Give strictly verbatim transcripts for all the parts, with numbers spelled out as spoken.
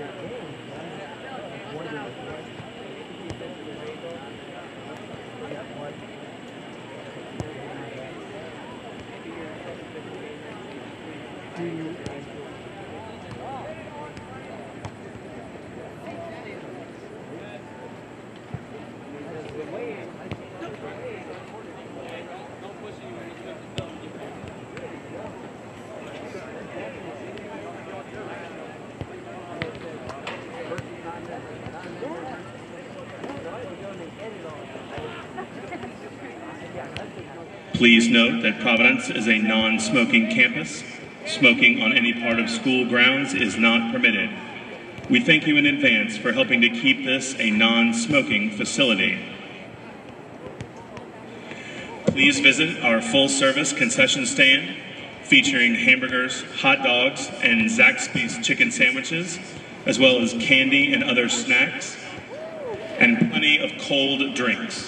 Please note that Providence is a non-smoking campus. Smoking on any part of school grounds is not permitted. We thank you in advance for helping to keep this a non-smoking facility. Please visit our full-service concession stand featuring hamburgers, hot dogs, and Zaxby's chicken sandwiches, as well as candy and other snacks, and plenty of cold drinks.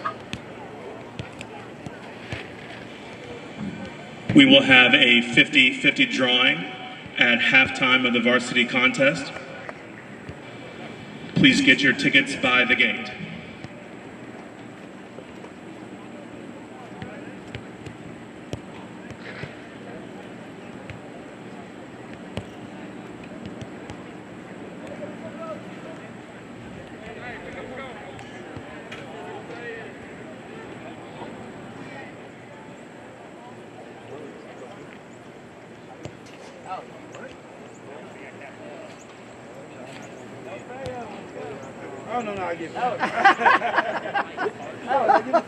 We will have a fifty fifty drawing at halftime of the varsity contest. Please get your tickets by the gate. Oh, no, no, I give it. Oh, I give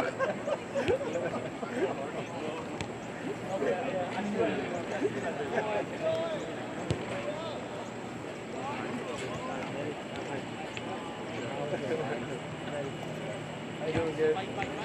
How you doing, good?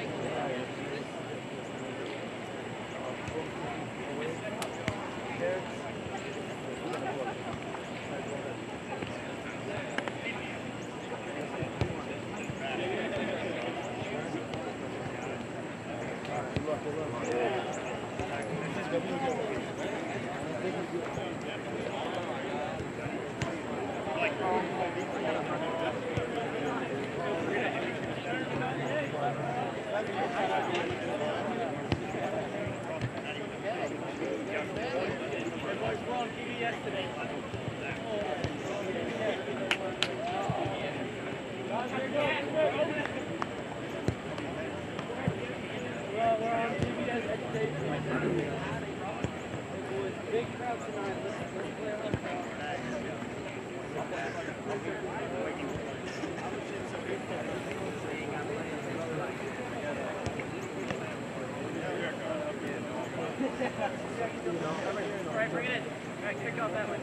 Right, bring it in. All right, kick off that way.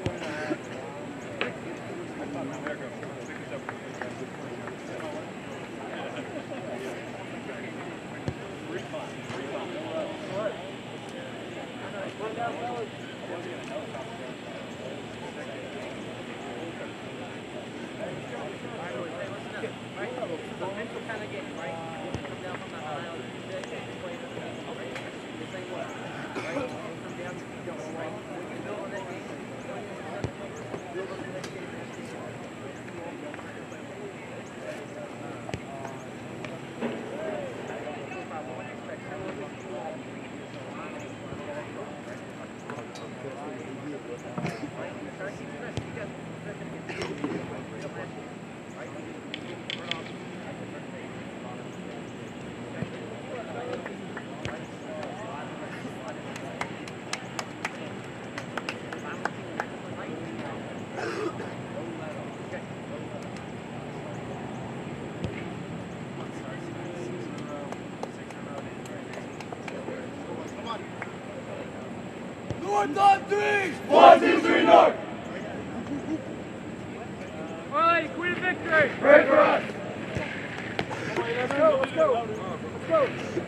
North on three! One, two, three, North! All right, Queen of Victory! Pray for us! Let's go, let's go! Let's go!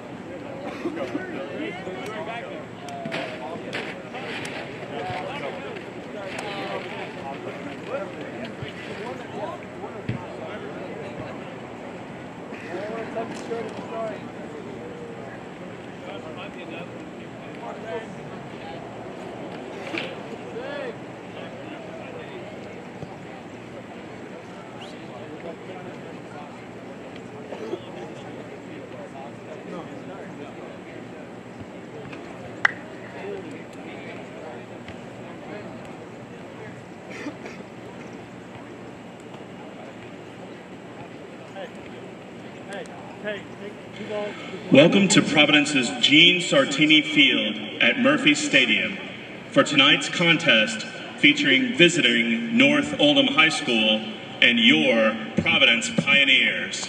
Go. Welcome to Providence's Gene Sartini Field at Murphy Stadium for tonight's contest featuring visiting North Oldham High School and your Providence Pioneers.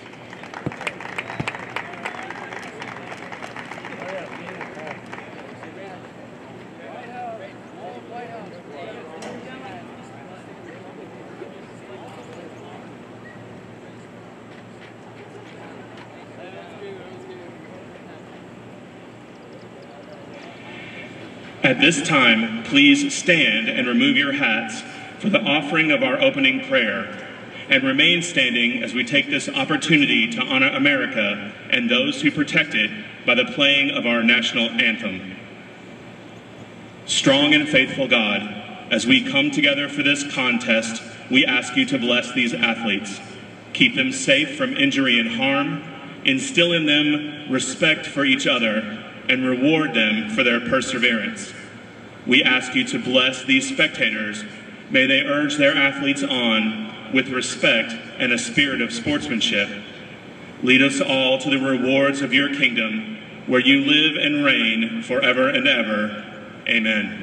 At this time, please stand and remove your hats for the offering of our opening prayer, and remain standing as we take this opportunity to honor America and those who protect it by the playing of our national anthem. Strong and faithful God, as we come together for this contest, we ask you to bless these athletes. Keep them safe from injury and harm, instill in them respect for each other, and reward them for their perseverance. We ask you to bless these spectators. May they urge their athletes on with respect and a spirit of sportsmanship. Lead us all to the rewards of your kingdom, where you live and reign forever and ever. Amen.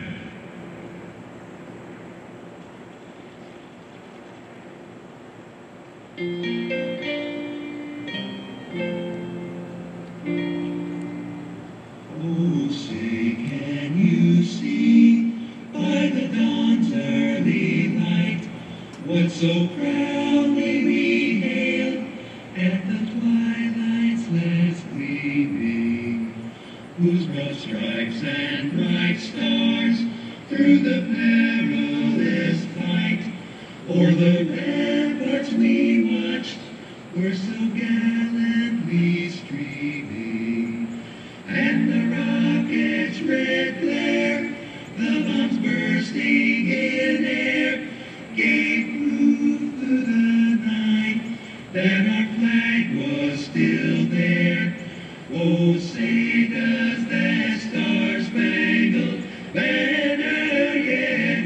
Oh, say, can you see by the dawn's early light what so proudly we hailed at the twilight's last gleaming, whose broad stripes and bright stars through the perilous fight o'er the ramparts we watched were so gallantly streaming, and the rocket's red glare, the bombs bursting in air, gave proof through the night that our flag was still there. Oh, say does that star-spangled banner yet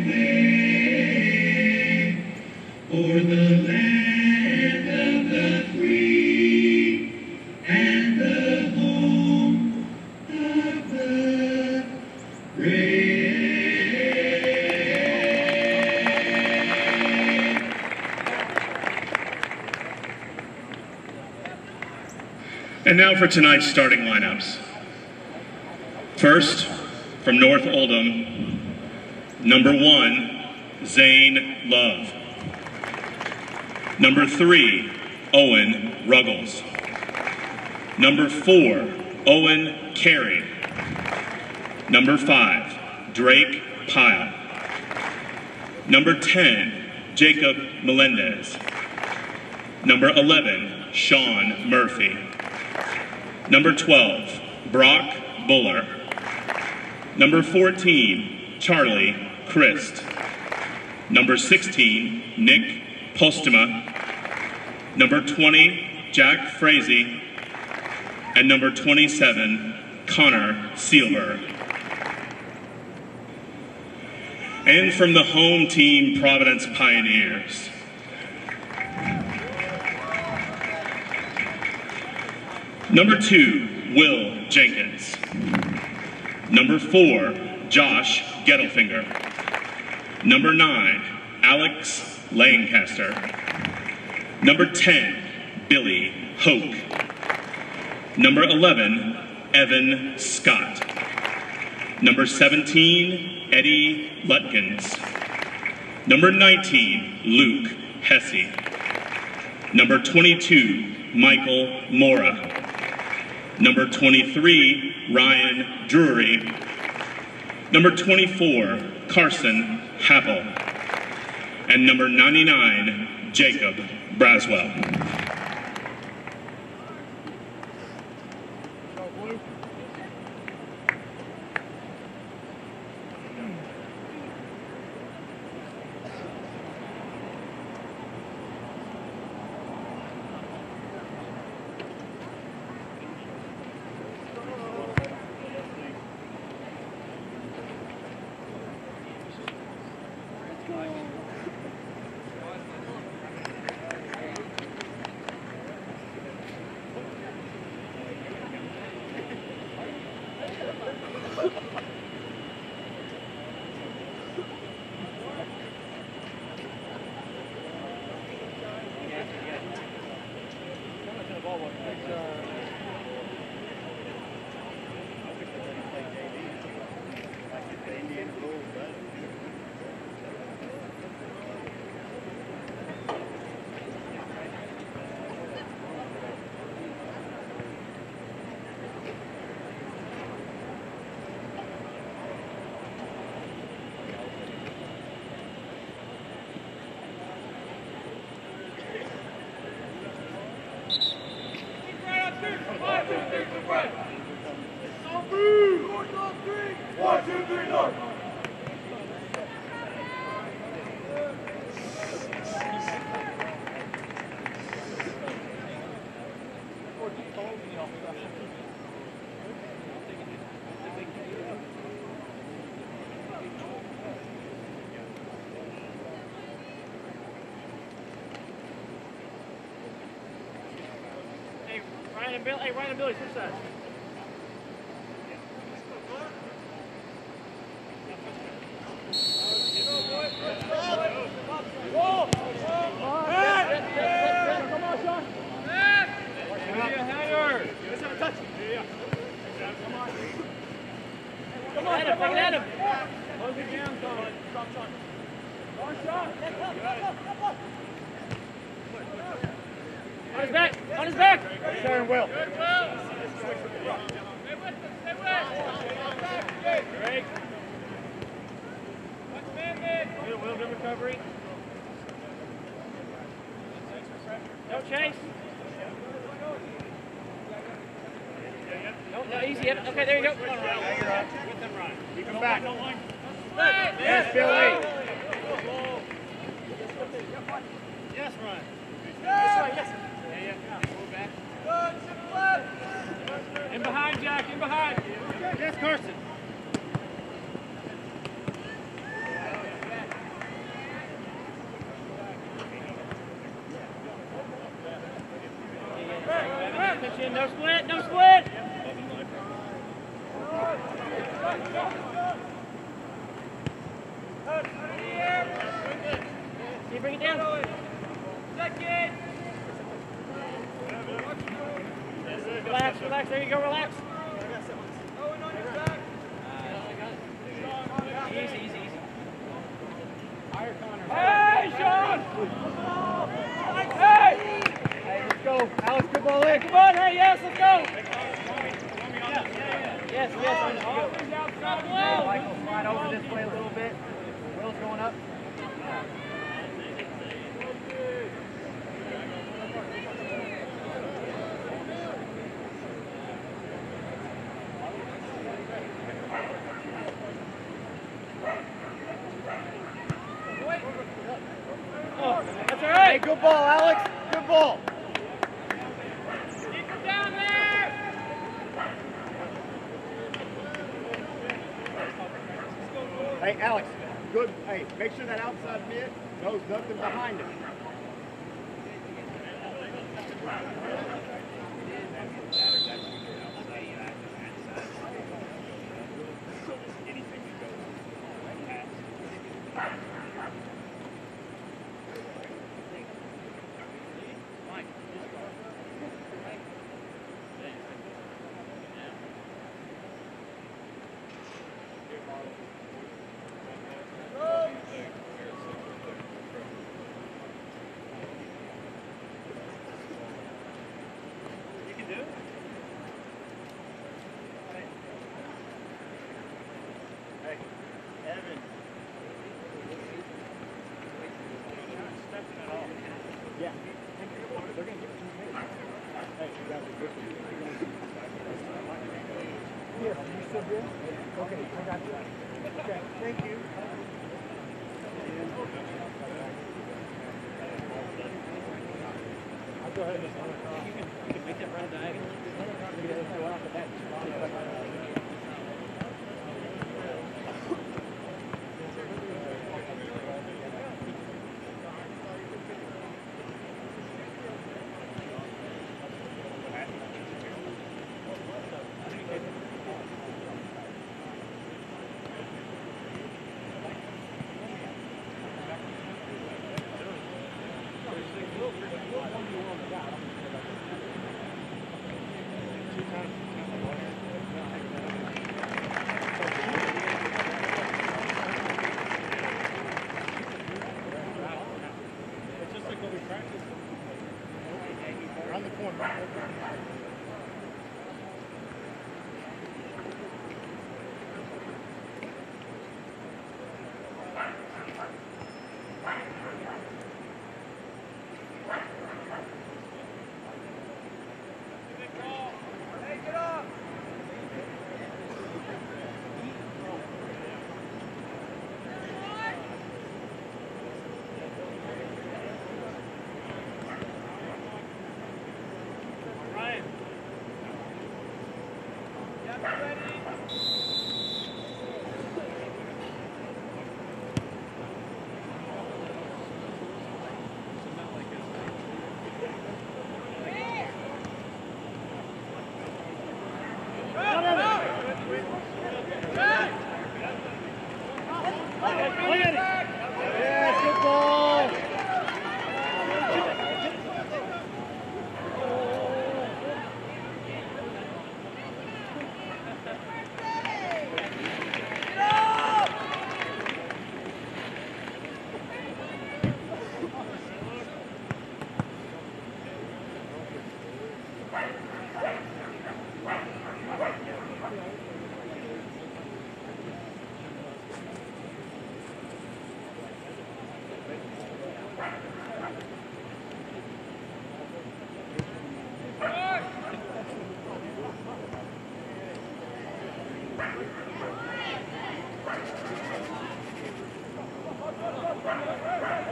wave o'er the land of the free and the home of the brave. And now for tonight's starting lineups. First, from North Oldham, number one, Zane Love. Number three, Owen Ruggles. Number four, Owen Carey. Number five, Drake Pyle. Number ten, Jacob Melendez. Number eleven, Sean Murphy. Number twelve, Brock Buller. Number fourteen, Charlie Christ. Number sixteen, Nick Postuma. Number twenty, Jack Frazee. And number twenty-seven, Connor Sealberg. And from the home team, Providence Pioneers, number two, Will Jenkins. Number four, Josh Gettelfinger. Number nine, Alex Lancaster. Number ten, Billy Hoke. Number eleven, Evan Scott. Number seventeen, Eddie Lutkins. Number nineteen, Luke Hesse. Number twenty-two, Michael Mora. Number twenty-three, Ryan Drury. Number twenty-four, Carson Happel. And number ninety-nine, Jacob Braswell. Ryan and Bill, hey, Ryan and Billy, switch sides. Whoa! Come on, Sean. Give me a header. Let's have a touch. Come on. Come on, Adam, take it at him. Close it down, Sean. Stop, Sean. Come on, Sean. On his back. On his back. Sharon Will. Good, Will. Stay with him. Stay with him. Greg. Watch man, man. Will, Will, good recovery. No chase. No, no, easy. Okay, there you go. Come on, Ryan. With them, Ryan. Keep him back. Yes, Billy. Yes, Ryan. Yes, yes. Yeah, yeah. Move back. In behind, Jack. In behind. Yes, Carson. No split, no split. Can you bring it down? Second. Relax, relax. There you go, relax. Easy, easy, easy. Hey, Sean! Hey! Hey, let's go. Alex, good ball in. Come on, hey, yes, let's go. Yes, yes, Hey, Michael, slide over this way a little bit. Will's going up. Oh, that's all right. Hey, good ball, Alex. Good ball. Keep him down there. Hey, Alex, good. Hey, make sure that outside mid knows nothing behind it. Yeah. They're going to give it to me. Hey, you got it. Here, you still here? Okay, I got you. Okay, thank you. I'll go ahead and just run across. You can, you can make that run diagonal. Run across the other side off the back. Around the corner. Right.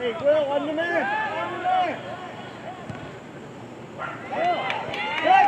Hey, Will, on the man. On the man. Will. Good.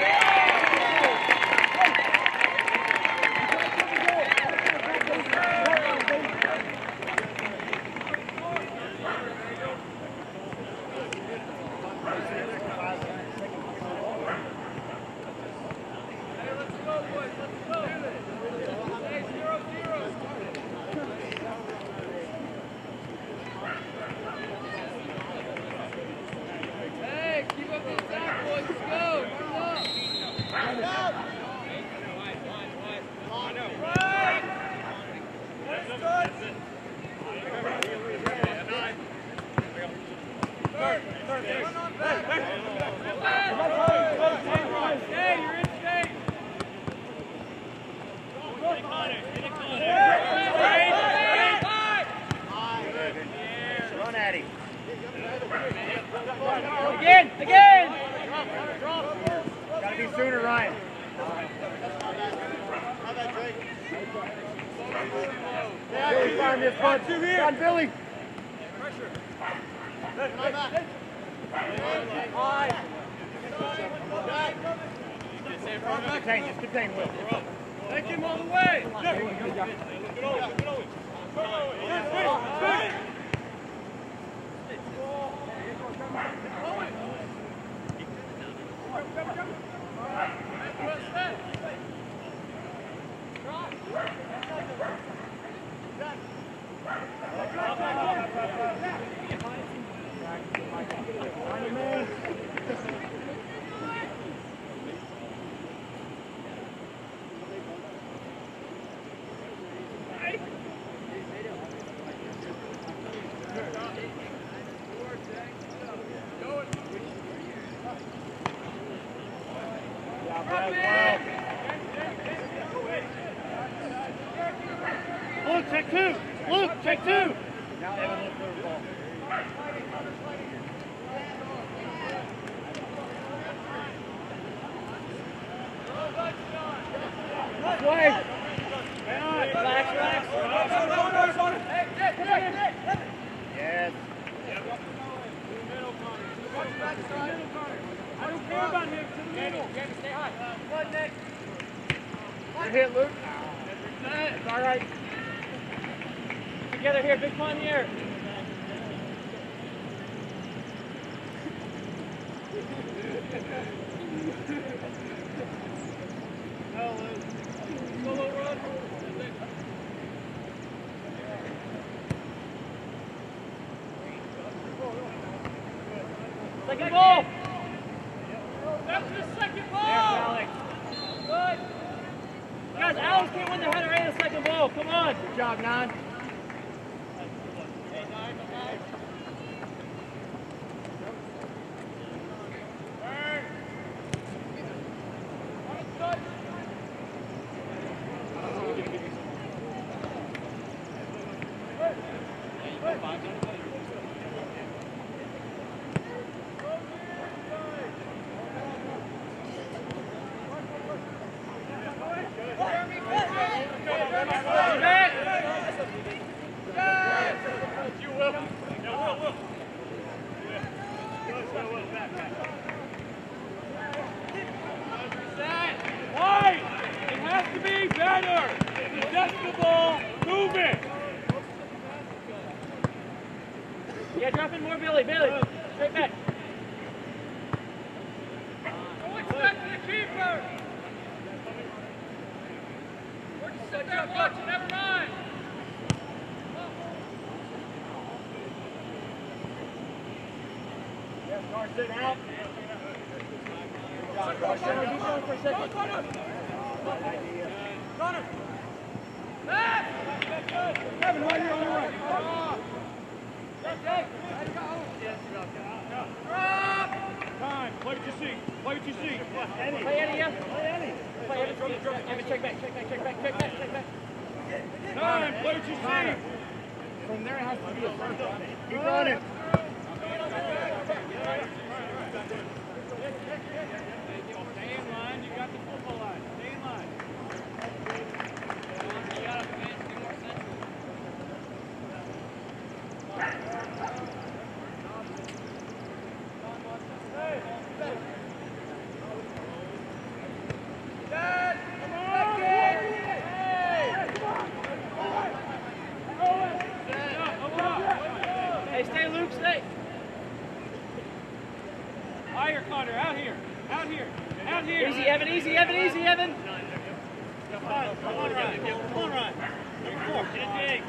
Again, again! Gotta be sooner, Ryan. Billy, find this punch. On Billy. Pressure. Contain, just contain Will. Take him all the way! Luke, check two. Luke, check two. Now Evan, look for the ball. This way. Relax, relax. Yes. I don't care about him. To the middle. Stay high. One next. Good hit, Luke. It's all right. Together here, big pun here. No, Luke. Solo run. Second ball. That's the second ball. Yes, Alex. Good. Guys, Alex can't win the header and the second ball. Come on. Good job, Nine. Yeah, drop in more, Billy. Billy, straight back. Go expect the keeper. We're just sitting there watching. Never mind. Yes, Connor, sit out. Connor, be going for a second. Connor. Connor. Back. Kevin, right here on the right. Time. Play what you see. Play what you see. Eddie. Play Eddie, yeah? Play Eddie. Play Eddie. Drum, drum. Evan, check back, check back, check back, check back, check back. Time. Play what you see. From there, it has to be a first. Keep running. Stay in line. You got the football line. Stay in line. You got to advance. Be more central. Hey, stay, Luke, stay. Higher, Connor, out here. Out here. Out here. Easy, Evan, easy, Evan, easy, Evan. Come on, come on, Ryan. Come on, Ryan. Number four, get it big.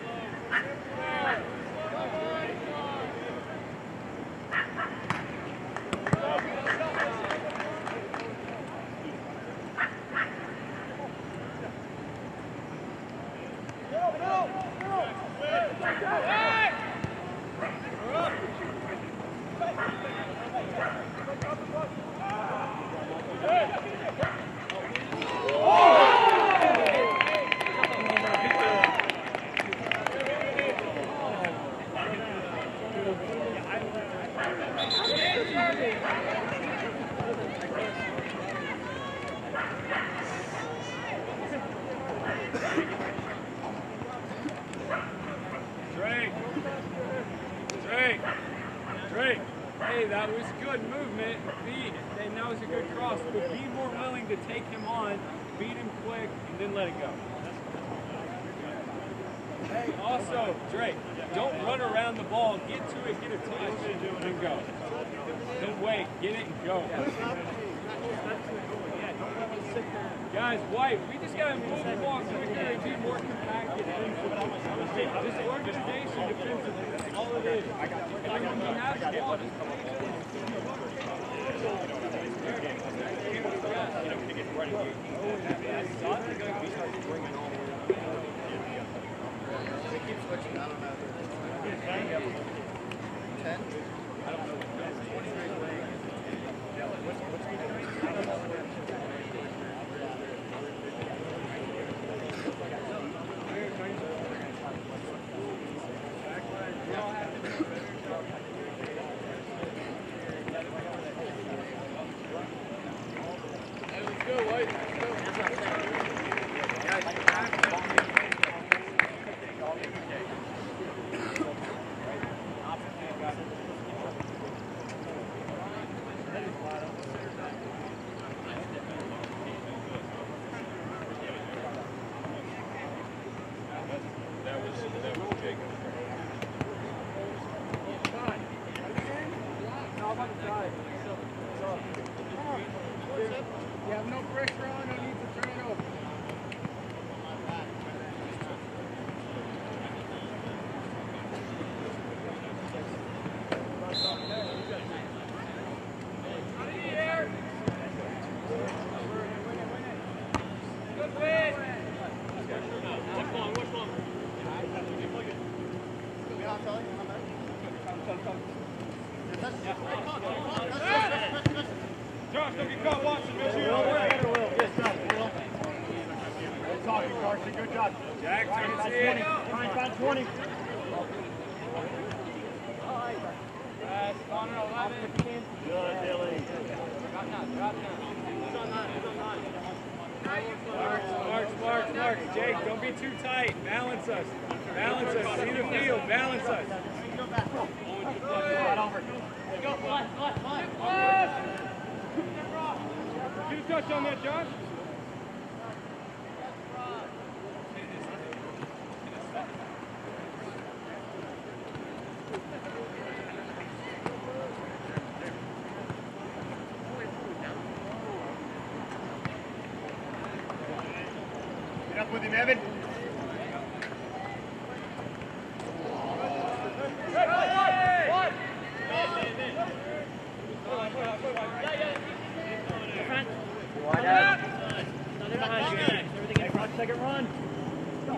Guys, White, we just got to move the ball quicker and be more compacted. This organization defensively, that's all it is. I got you. I got you. I got it. They keep switching. I don't know. ten? I don't know. What's what's he doing? I don't know. With him, Evan. Second run. Good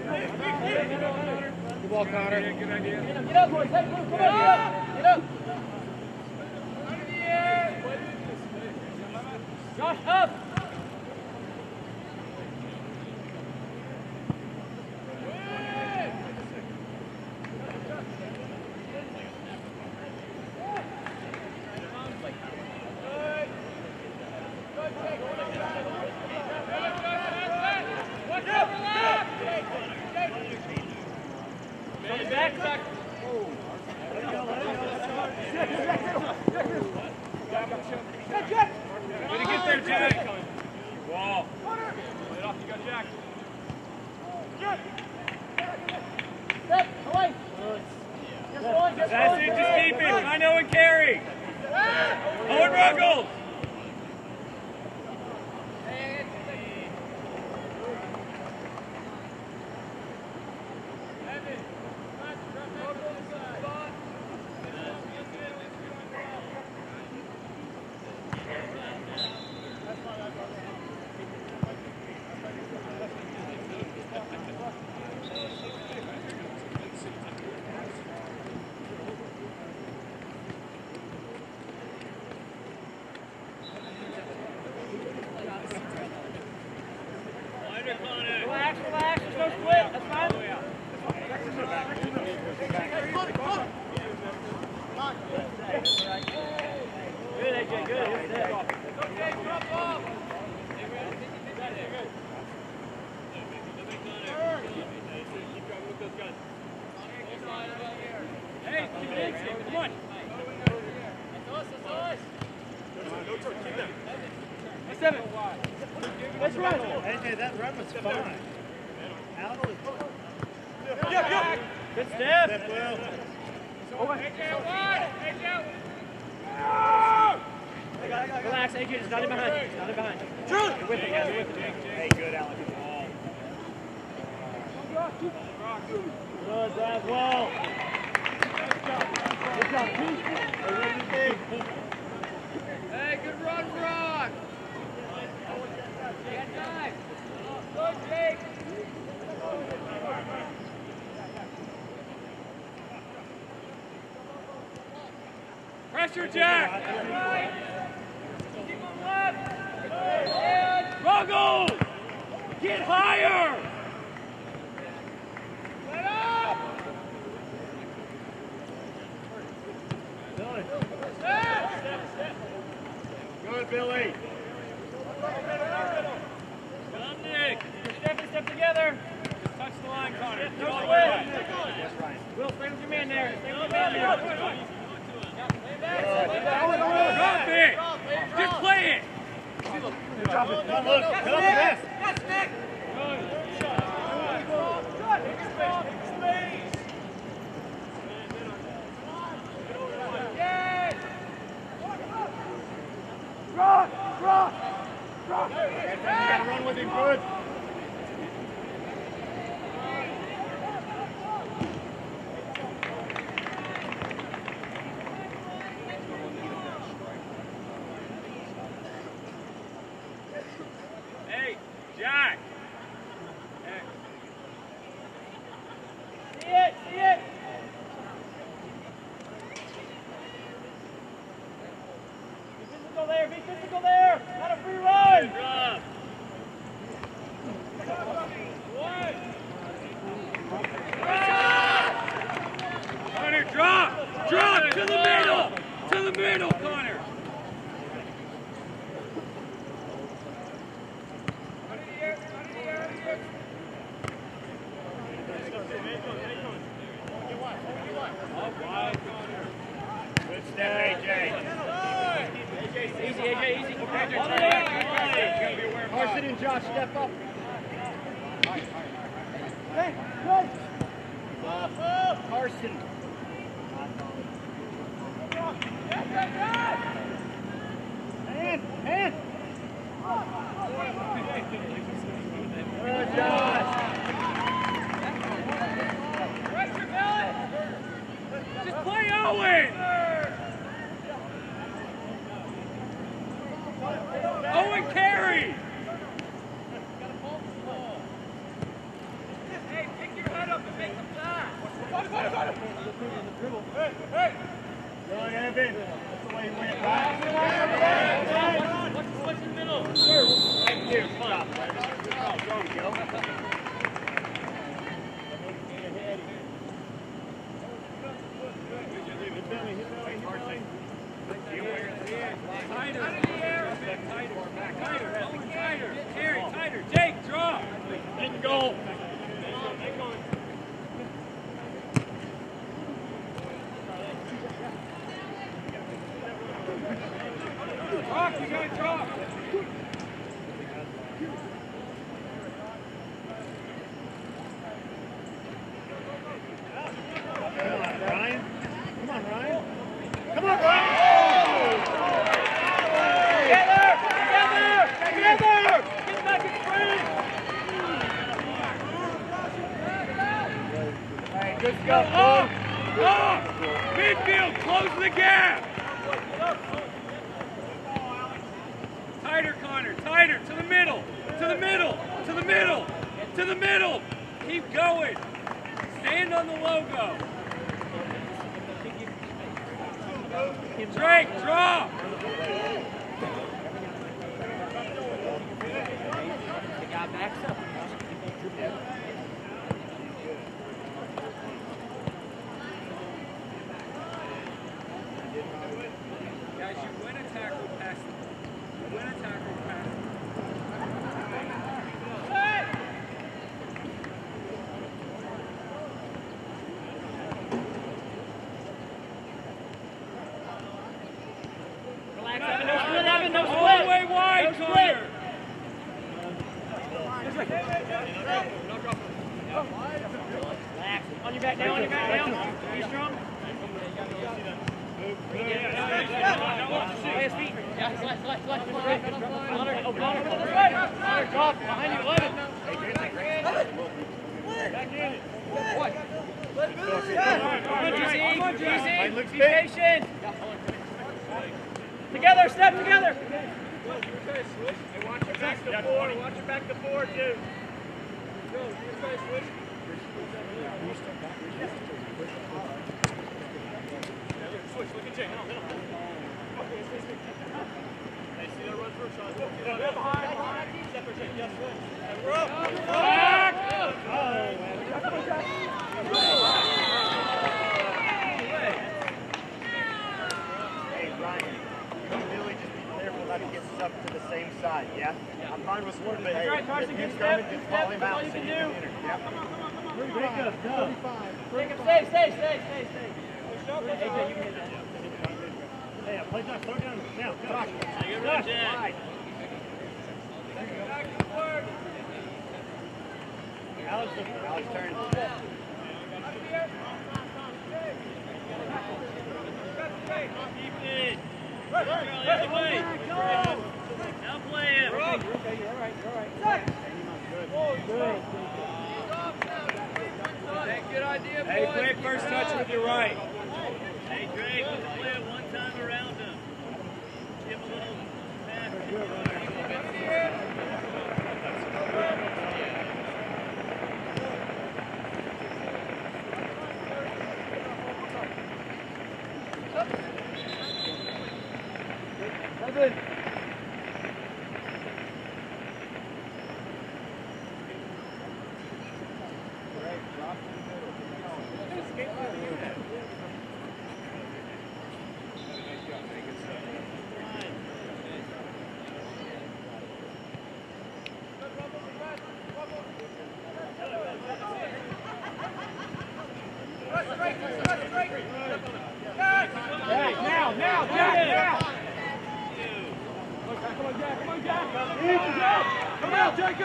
ball, Connor. Good idea. Get up, get up, boys. Hey, come on. Get up. Get up. Out of the air. Josh, up. That's it, just keep it. Find Owen carry. Owen Ruggles. Relax, relax, there's no split, that's fine. Good, A J, good. Okay, drop off. Hey, come on. That's us, that's us. Go, go, keep them. That's seven. Let's run. A J, that run was fine. Out is Yeah, yeah. Good step. Step well. A J, one. A J. Relax, A J, it's not in behind. It's not in behind. True. You're with it, guys. You're with it. Hey, good, Alex. Good, Brad. Well. Good job. Hey, good run, Brock. Get time. Good, Jake. Pressure, Jack. That's right. Keep him left. Ruggles. Get higher. Let up. Good, Billy. Dominic. Step and step together. Just touch the line, Connor. Get all the way. Will, stay with your man there. Stay with your man there. Drop it! Just play it! Drop it. Come on, look. Come on, yes. Yes, Nick! Drop! Drop! Drop! You gotta run with him good. Hey, Jack! Hey. See it! See it! Be physical there! Be physical there! Not a free run! Drop! Connor, drop! Drop! To the middle! To the middle, Connor! Good step, A J. Easy, A J, easy. Carson and Josh, step up. Hey, good. Carson. Hand, hand. Good, Josh. Pressure, Billy. Just play Owen. Owen carry. Hey, pick your head up and make the pass. Hey, hey. Good, Evan. That's the way he went, right? Watch the switch in the middle. Thank you. Stop. There you go. Hit Billy, hit Billy, hit Billy. Tighter. Tighter. Tighter. Tighter. Carry. Tighter. Jake, draw. Didn't go. Talk, you gotta talk. Ryan. Up, up, midfield, close the gap. Tighter, Connor, tighter, to the middle, to the middle, to the middle, to the middle. Keep going. Stand on the logo. Drake, drop. The guy backs up. Guys, you win a tackle pass. You win a tackle pass. Relax, Evan. No split, Evan. No split. All the way wide, no Connor. Relax. On your back down, on your back down. Be strong. Lay his feet. Yeah, select, select, select. Connor, oh, Connor. Connor, drop. Behind you, eleven. Back in it. What? Come on, G Z. Be patient. Together, step together. Hey, watch your back to four. Watch your back to four, too. Go, you try to switch. Switch, look at Jay. Hit him, hit him. Hey, see that run through, Sean. Get behind, behind. Step or Jay. Yes, switch. We're up. Back! Hey, Ryan, you really just be careful not to get sucked to the same side, yeah? I'm fine with one, but hey, if he's coming, just call him out so you can enter. Yeah? Come on, come on, come on. Break up, go. Break up, stay, stay, stay, stay, stay. Hey, Jay, you can hit that. Hey, play Josh, slow down. Now, Josh. Good run, Jack. Alex, Alex, turn. Keep it. Now play him. You're okay, you're all right, you're all right. Good. Good. Hey, good idea, boys. Hey, play first touch with your right. Hey, Drake, let's play it one time around him. Give him a little pass. Seven. Now, now, Jack, now! Come on, Jack, come on, Jack! Come out, Jacob!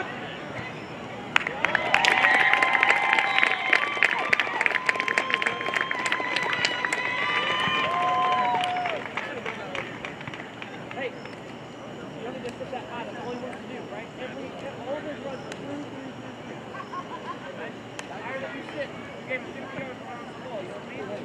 Hey, you only just put that high, that's all he wants to do, right? Every, all those runs are through, through, through. Right? The higher that you sit, you gave him fifty yards around the ball, you know what I mean?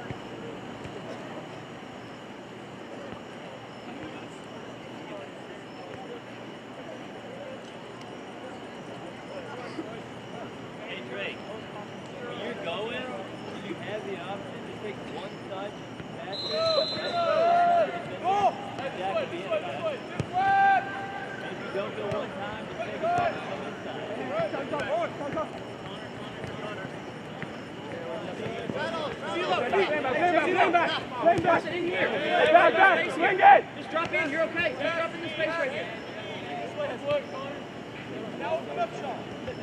Just drop in, you're okay. Just drop in the space right here. Let's look, Connor. Now open up, Sean.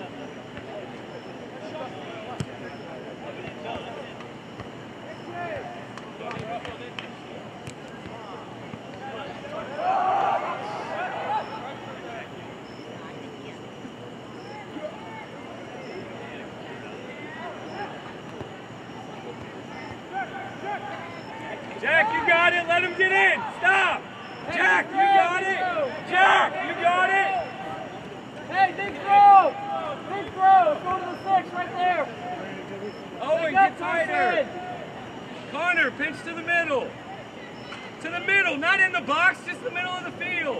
Jack, you got it. Let him get in. Stop. Jack, you got it. Jack, you got it. Hey, big throw. Big throw. Go to the six right there. Owen, get tighter. Connor, pinch to the middle. To the middle, not in the box, just the middle of the field.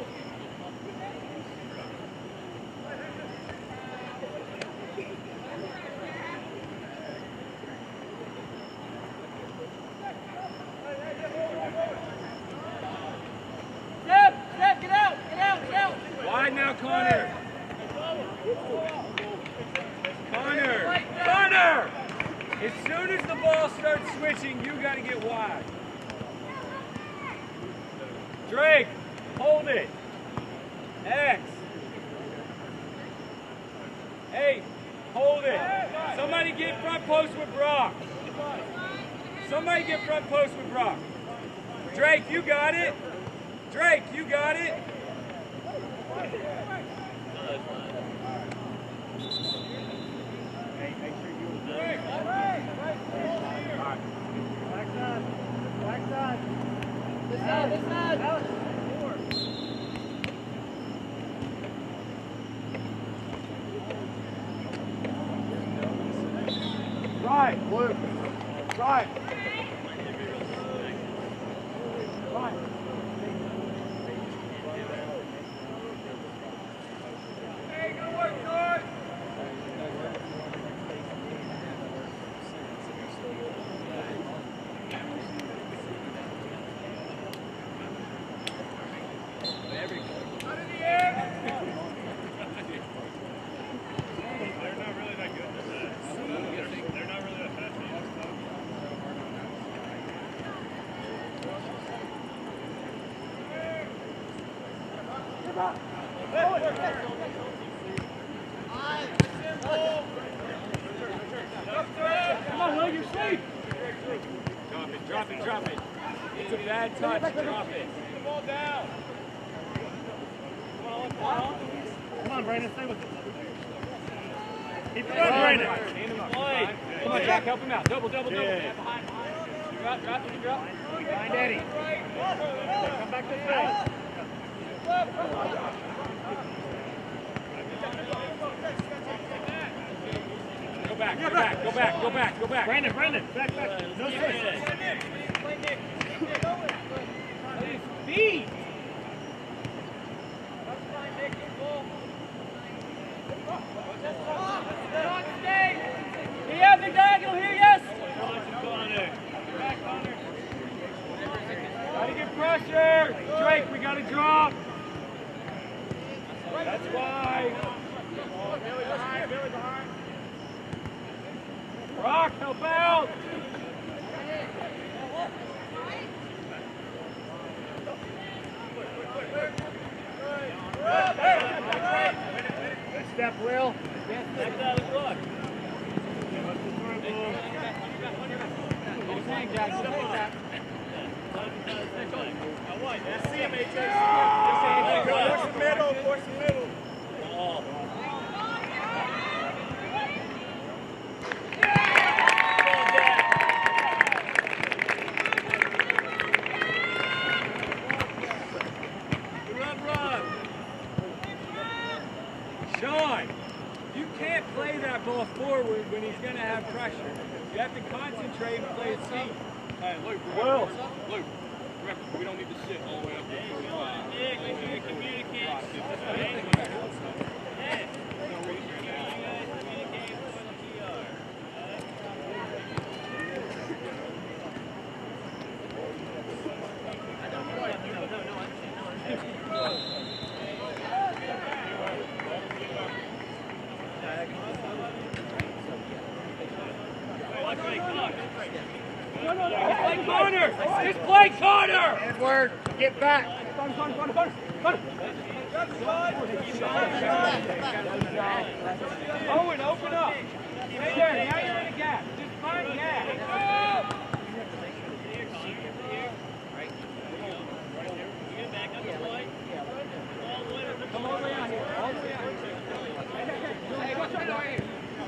Step, step, get out, get out, get out. Wide now, Connor. Connor, Connor! As soon as the ball starts switching, you got to get wide. Drake, hold it. X. Hey, hold it. Somebody get front post with Brock. Somebody get front post with Brock. Drake, you got it. Drake, you got it. Backside. Backside. This side, this side. Right, Luke. Right. Right. Hey, good work, George. Out of the air. They're not really that good at that. They're not really that fast. Come on, Will, you're safe. Drop it, drop it, drop it. It's a bad touch, drop it. Put the ball down. Come on, Brandon, stay with it. Keep it up, Brandon. Come on, Jack, help him out. Double, double, double. Yeah. Behind, behind. Drop, drop, drop. Behind Eddie. Come back this way. Go back, go back, go back, go back, go back. Brandon, Brandon, back, back. No switch. Speed. He has the diagonal here, yes? Gotta get pressure. Drake, we gotta drop. That's why. Billy behind, Billy behind. Rock, help out. Good step, Will. Back out of the block. See him, H S. Force the middle, force the middle. Run, run. Sean, you can't play that ball forward when he's going to have pressure. You have to concentrate and play it deep. Hey, Luke, Will. Luke, we don't need to sit all the way up to forty-five. Play corner! Just play corner! Edward, get back. Owen, open up. Stay there. Now you're in a gap. Just find gap. Come all the way out here. All the way out here. Hey, what's right here?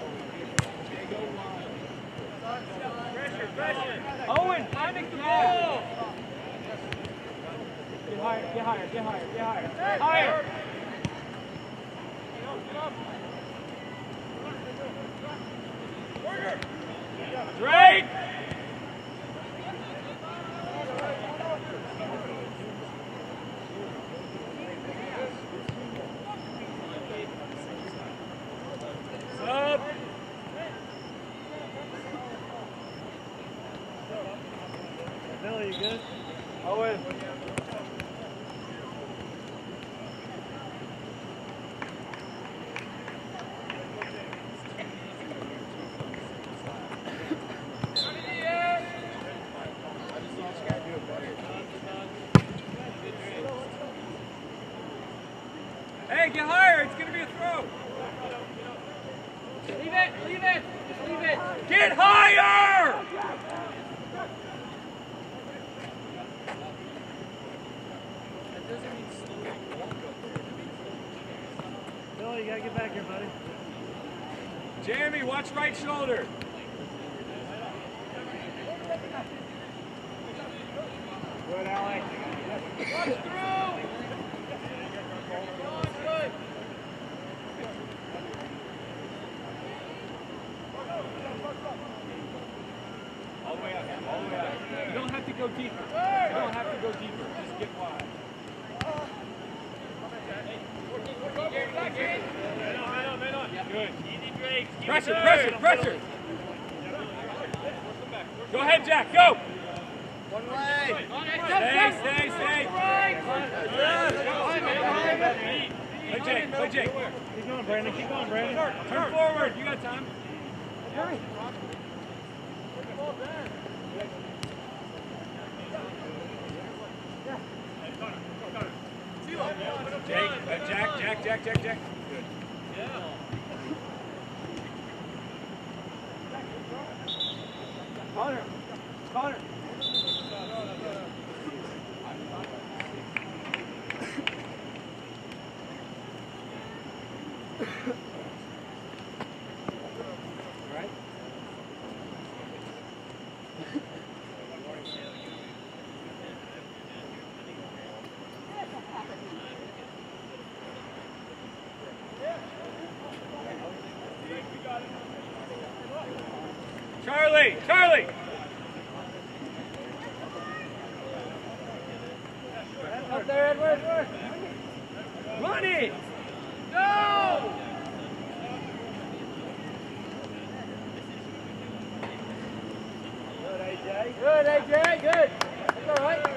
Pressure, pressure. Owen, find the ball. Get higher, get higher, get higher, get higher. Higher. Billy, you good? Owen. Hey, get higher. It's going to be a throw. Leave it. Leave it. Just leave it. Get higher! Billy, you got to get back here, buddy. Jeremy, watch right shoulder. Good, Alex. Watch through. Good. All the way up. All the way up. You don't have to go deeper. You don't have to go deeper. Just get wide. Good. Pressure, pressure, pressure. Go ahead, Jack. Go. One way. Stay, stay, stay. Play Jake, play Jake. Keep going, Brandon. Keep going, Brandon. Turn forward. You got time. Jake, uh, Jack, Jack, Jack, Jack, Jack. Good. Yeah. Connor. Connor. Right? Charlie, Charlie. Up there, Edward. Run it. Go! Good, A J. Good, A J, good. That's all right.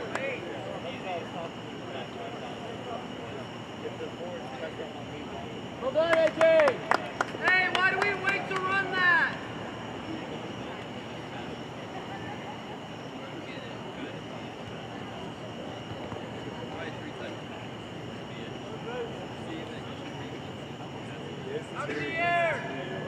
Well done, A J. Hey, why do we wait to run that? Up in the air.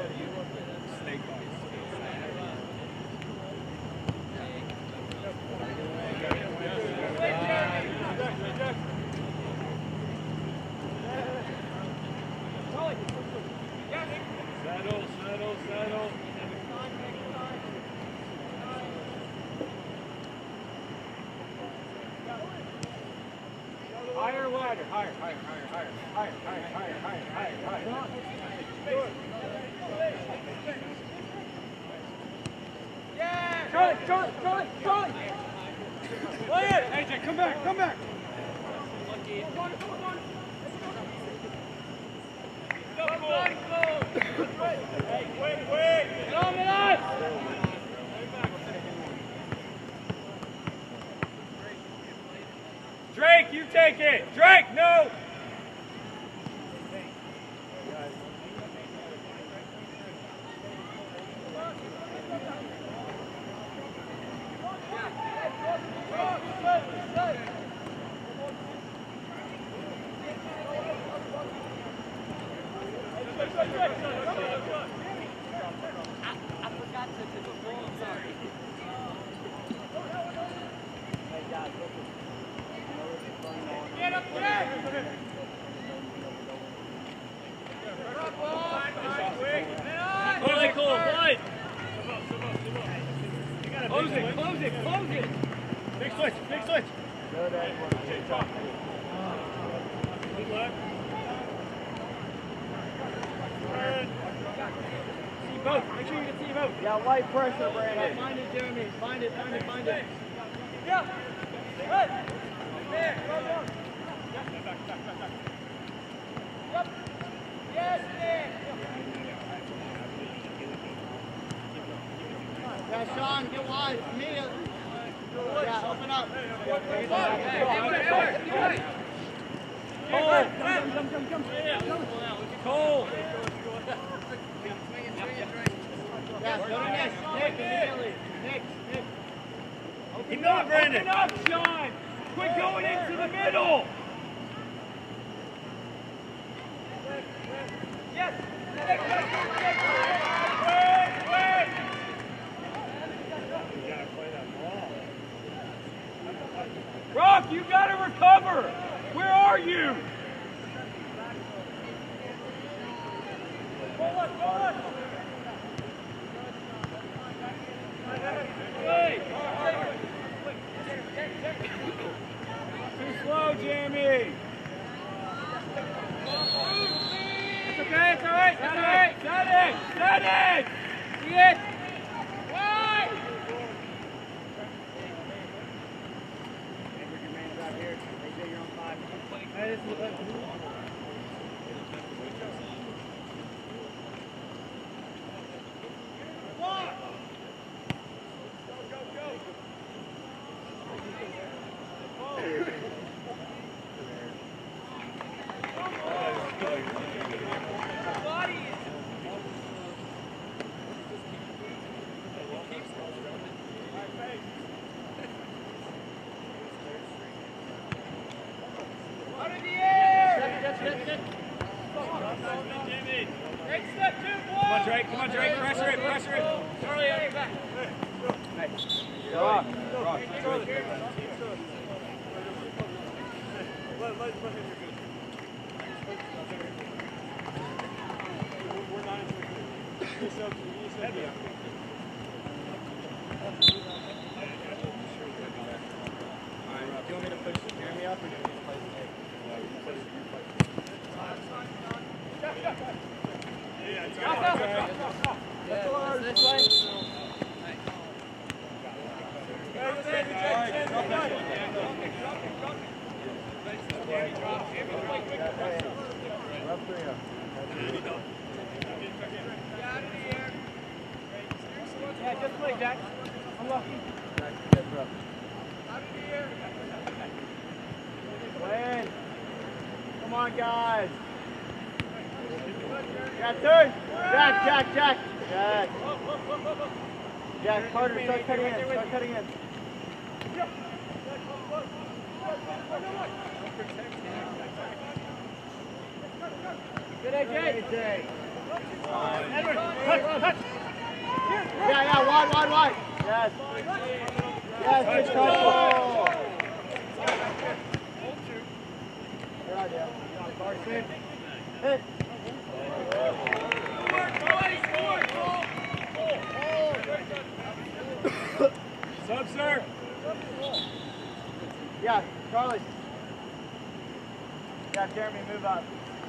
Settle, settle, settle. Higher, wider, higher, higher, higher, higher, higher, higher, higher, higher, higher, higher. Yeah! Charlie, Charlie, Charlie, Charlie! Play it! A J, come back, come back! Hey, wait, wait! Come on! Drake, you take it! Drake, no! Get up there! Close it, Cole, blind! Close it, close it, close it! Big switch, big switch. Good, Edward. Good luck. See both. Make sure you can see both. Yeah, light pressure, Brandon. Find it, Jeremy. Find it, find it, find it. Yeah. Good. There. Go, go. Yep. Yes, there. Yeah, Sean, get wide. Me. Yeah. out. Cole, come, come, come, come. Cole. Yeah, go to next. Nick, immediately. Nick, Nick. Keep going, Brandon. Open up, Sean. Quit going into the middle. Yes. Rock, you gotta recover. Where are you? Too slow, Jamie. It's okay, it's all right, it's all right. Set it, set it. See it? Why? Come on, Drake, pressure it, pressure it. Charlie, on your back. Nice. Rock, rock. Charlie. We're not do you want me to push Jeremy up or do you want me to play the game? Yeah, it's all right. Yeah, this way. Yeah, just play, Jack. I'm lucky. Win. Come on, guys. Yeah, turn. Jack, Jack, Jack. Jack. Jack, Carter, start cutting in. Start cutting in. Good, A J. Edward, touch, touch. Yeah, yeah, wide, wide, wide. Yes. Yes, good touch. Good idea. Carson. Hit. Sub, sir. Yeah, Charlie. Yeah, Jeremy, move up.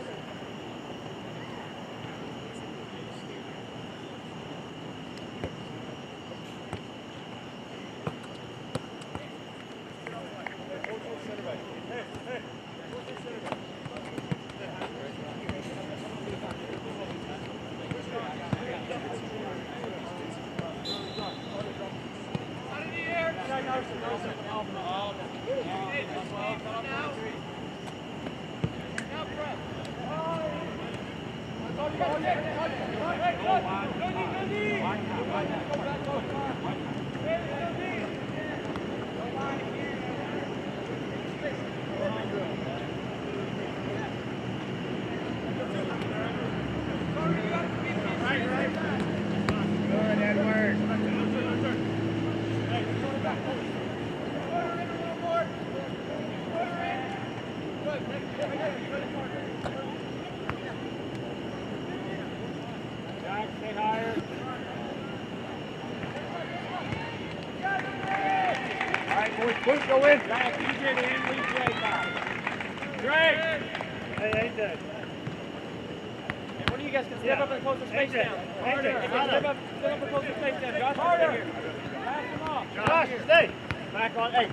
Push, go in. Back, you get in, we play back. Drake! Hey, ain't that? Hey, one of you guys can step up and close the space down. Harder. Step up, step up and close the space down. Josh, stay here. Pass him off. Josh, stay. Back on. Hey.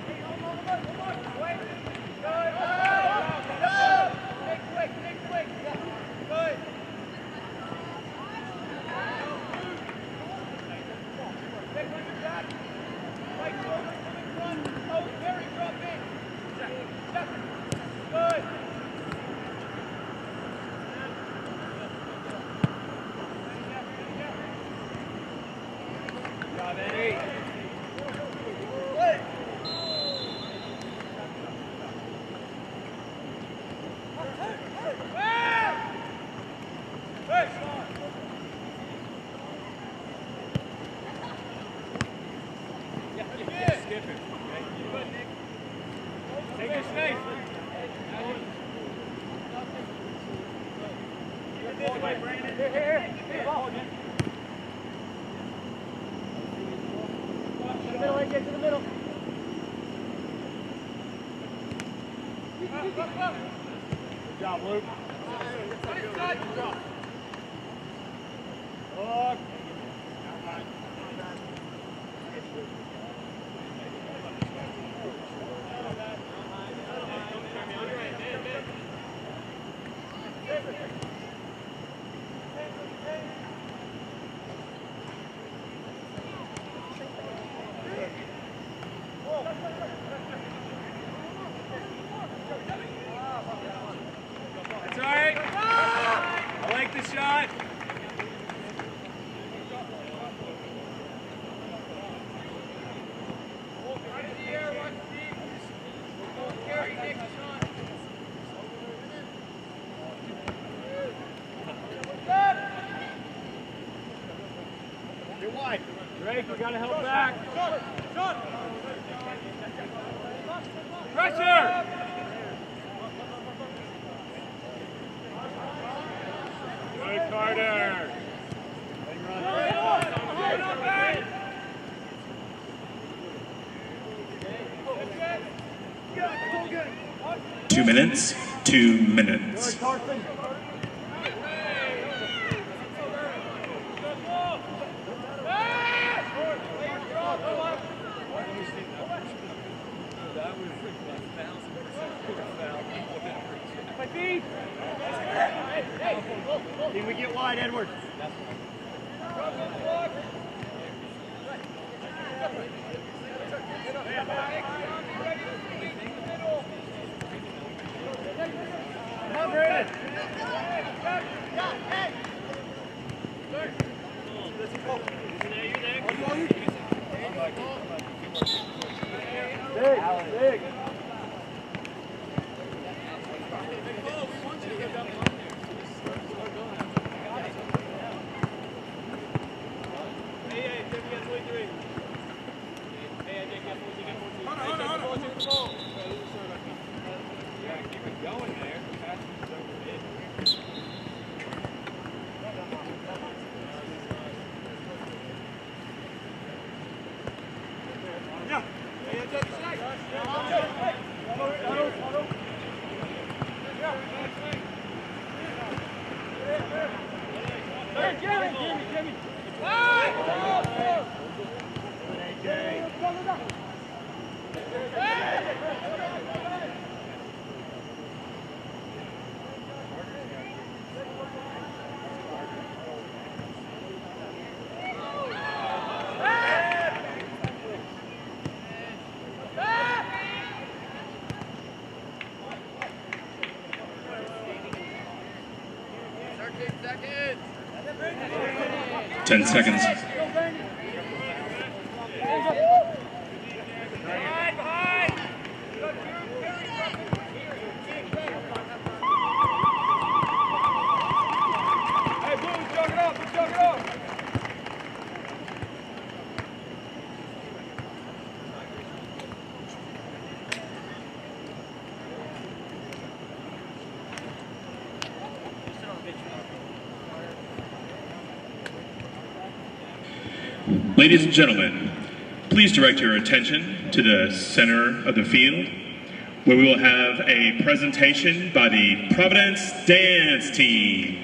Quick, quick, quick, quick. Good. Take one, Jack. Right, over, coming front. Oh, there Skip it. Take your space. Here, here, here. Ball again. To the middle, get to the middle. Good job, Luke. Good job. Look. That's all right. I like the shot. You're wide. Drake, we gotta help back. Pressure! Good, Carter. Two minutes, two minutes. Can we get wide, Edward? Come on, Brandon. Big, big. Ten seconds. Ladies and gentlemen, please direct your attention to the center of the field, where we will have a presentation by the Providence dance team.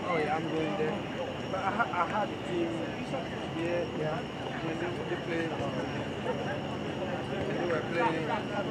Oh yeah, I'm going there. But I, ha I had the team. Yeah, yeah. When they, they played, um, they were playing.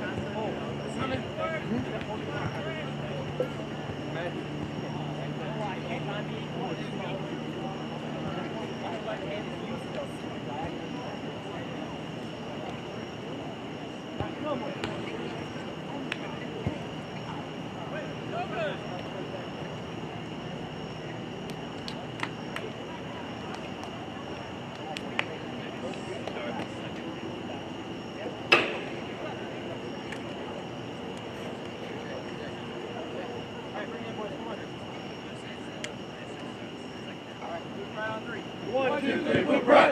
One, two, three, move right.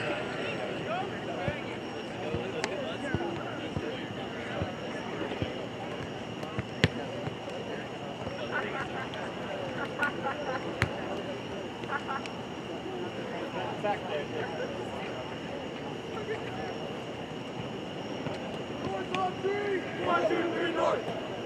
Back there. One, two, three, north.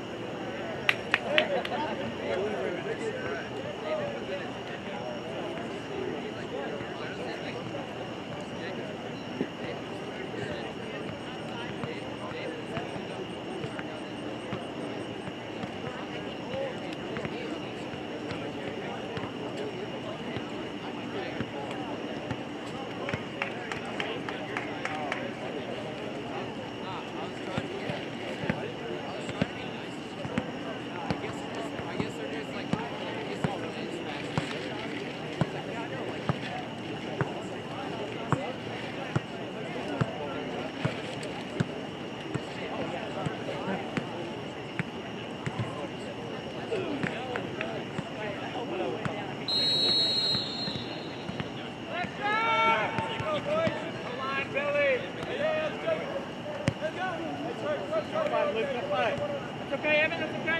That's okay, Evan, that's okay.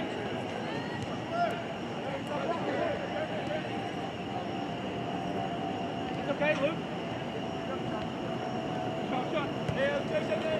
It's okay, Luke. Shot, shot. Yeah, okay, okay, okay.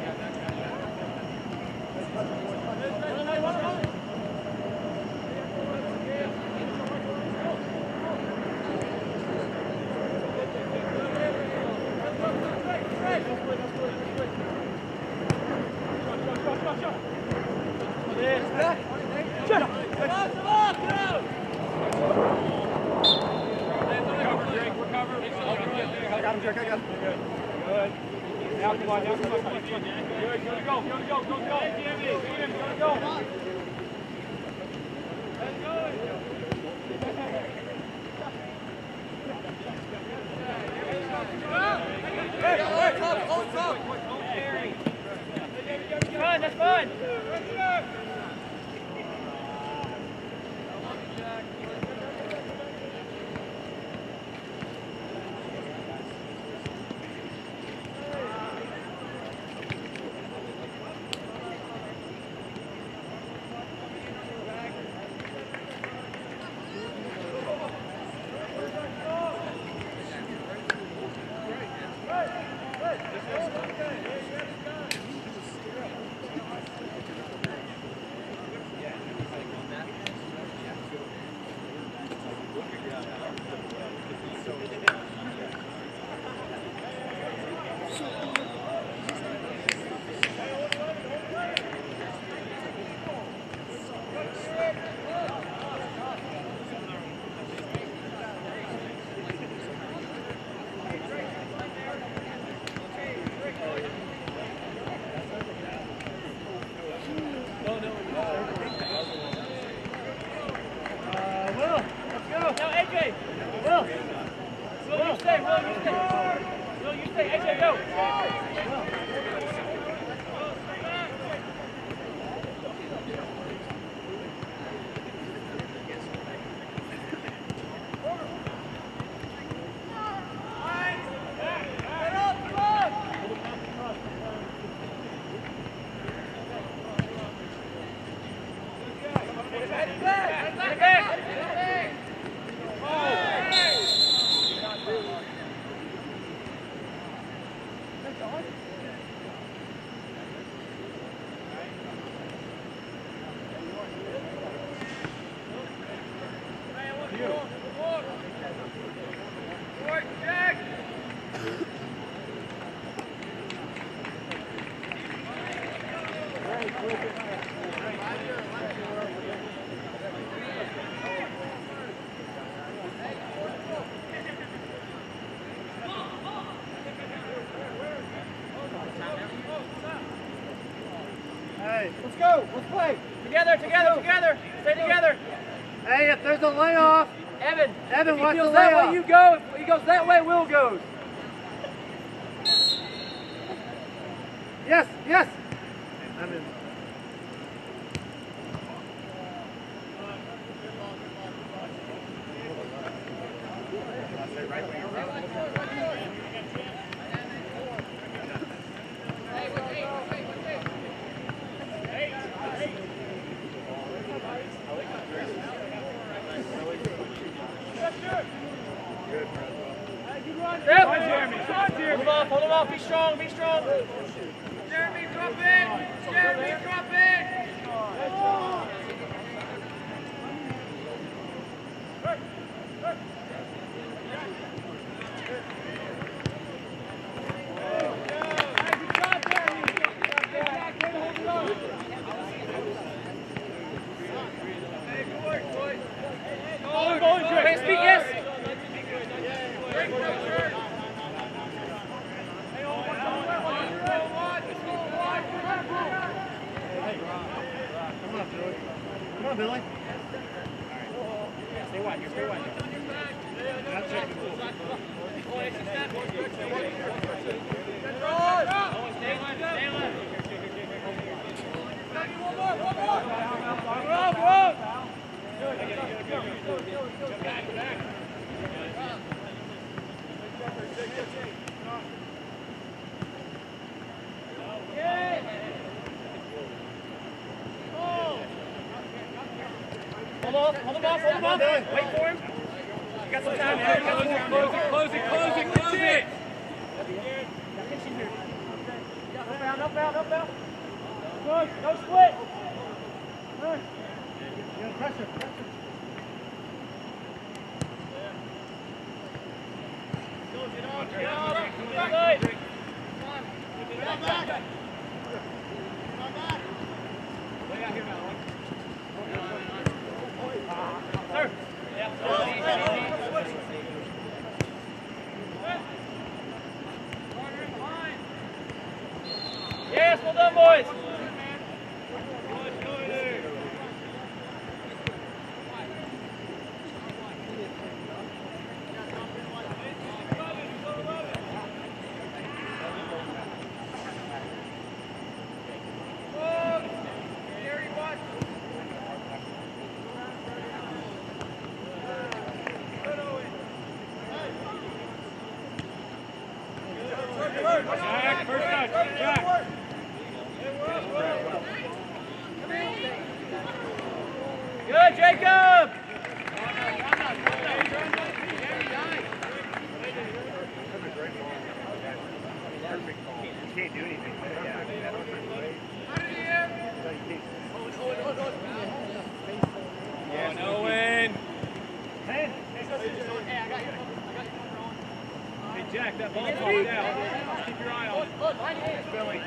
That's fun. let's go. Let's play. Together, together, together. Stay together. Hey, if there's a layoff, Evan, Evan, if he watch feels the that layoff. way, you go. If he goes that way, Will goes. Yes, yes. I'm in. Hold him off, hold him off, be strong, be strong. Jeremy, drop in! Jeremy, drop in! Hey, speak, yes! Come on, Billy. Stay wide here, stay wide here. Hold off, hold him off, hold him off. Wait for him. You got some time here. Close it, close it, close it, close it, close it. Up out, up out, up out. Good, no split. Good. Pressure, pressure. Yes, well done, boys. Jack, first touch, Jack. Good, Jacob. Can't do anything. Come on, Owen. Hey, Hey, Jack, that ball falls out. Keep your eye on it. Billy.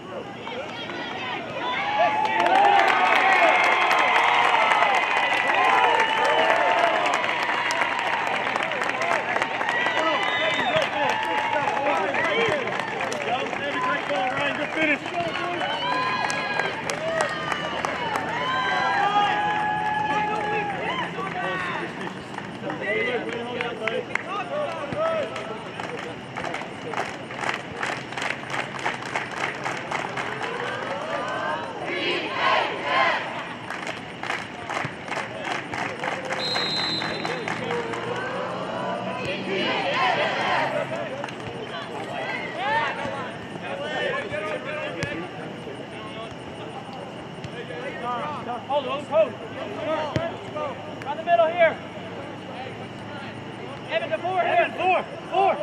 Hold on, hold. Around the middle here. Evan to four here. Evan, four, four.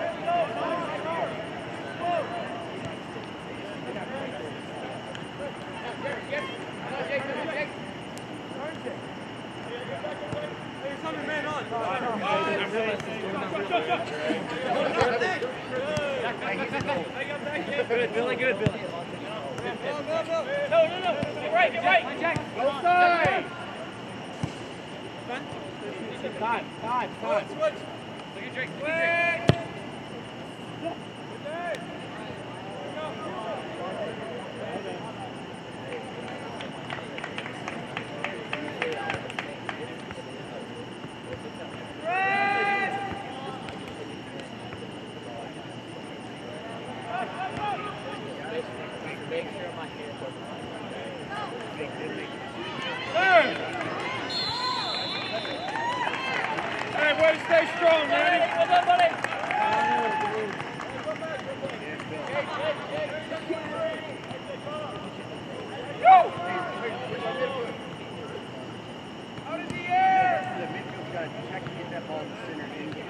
Good, Billy, good, Billy. No, no, no. Get right, get right. Jack. Go side. Five, five, five. Look at Drake, look at Drake. Everybody stay strong, man. Well done, buddy. Go! Out in the air! The midfield's got to check to get that ball in the center and get it.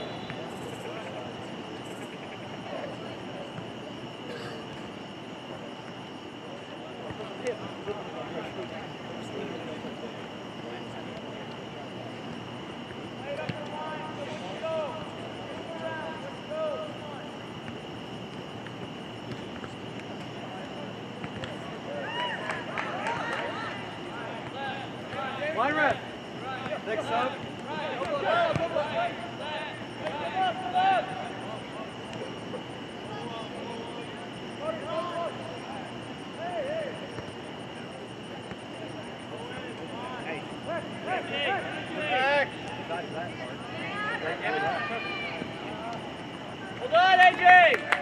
Line rep. Next sub. Hold on, A J!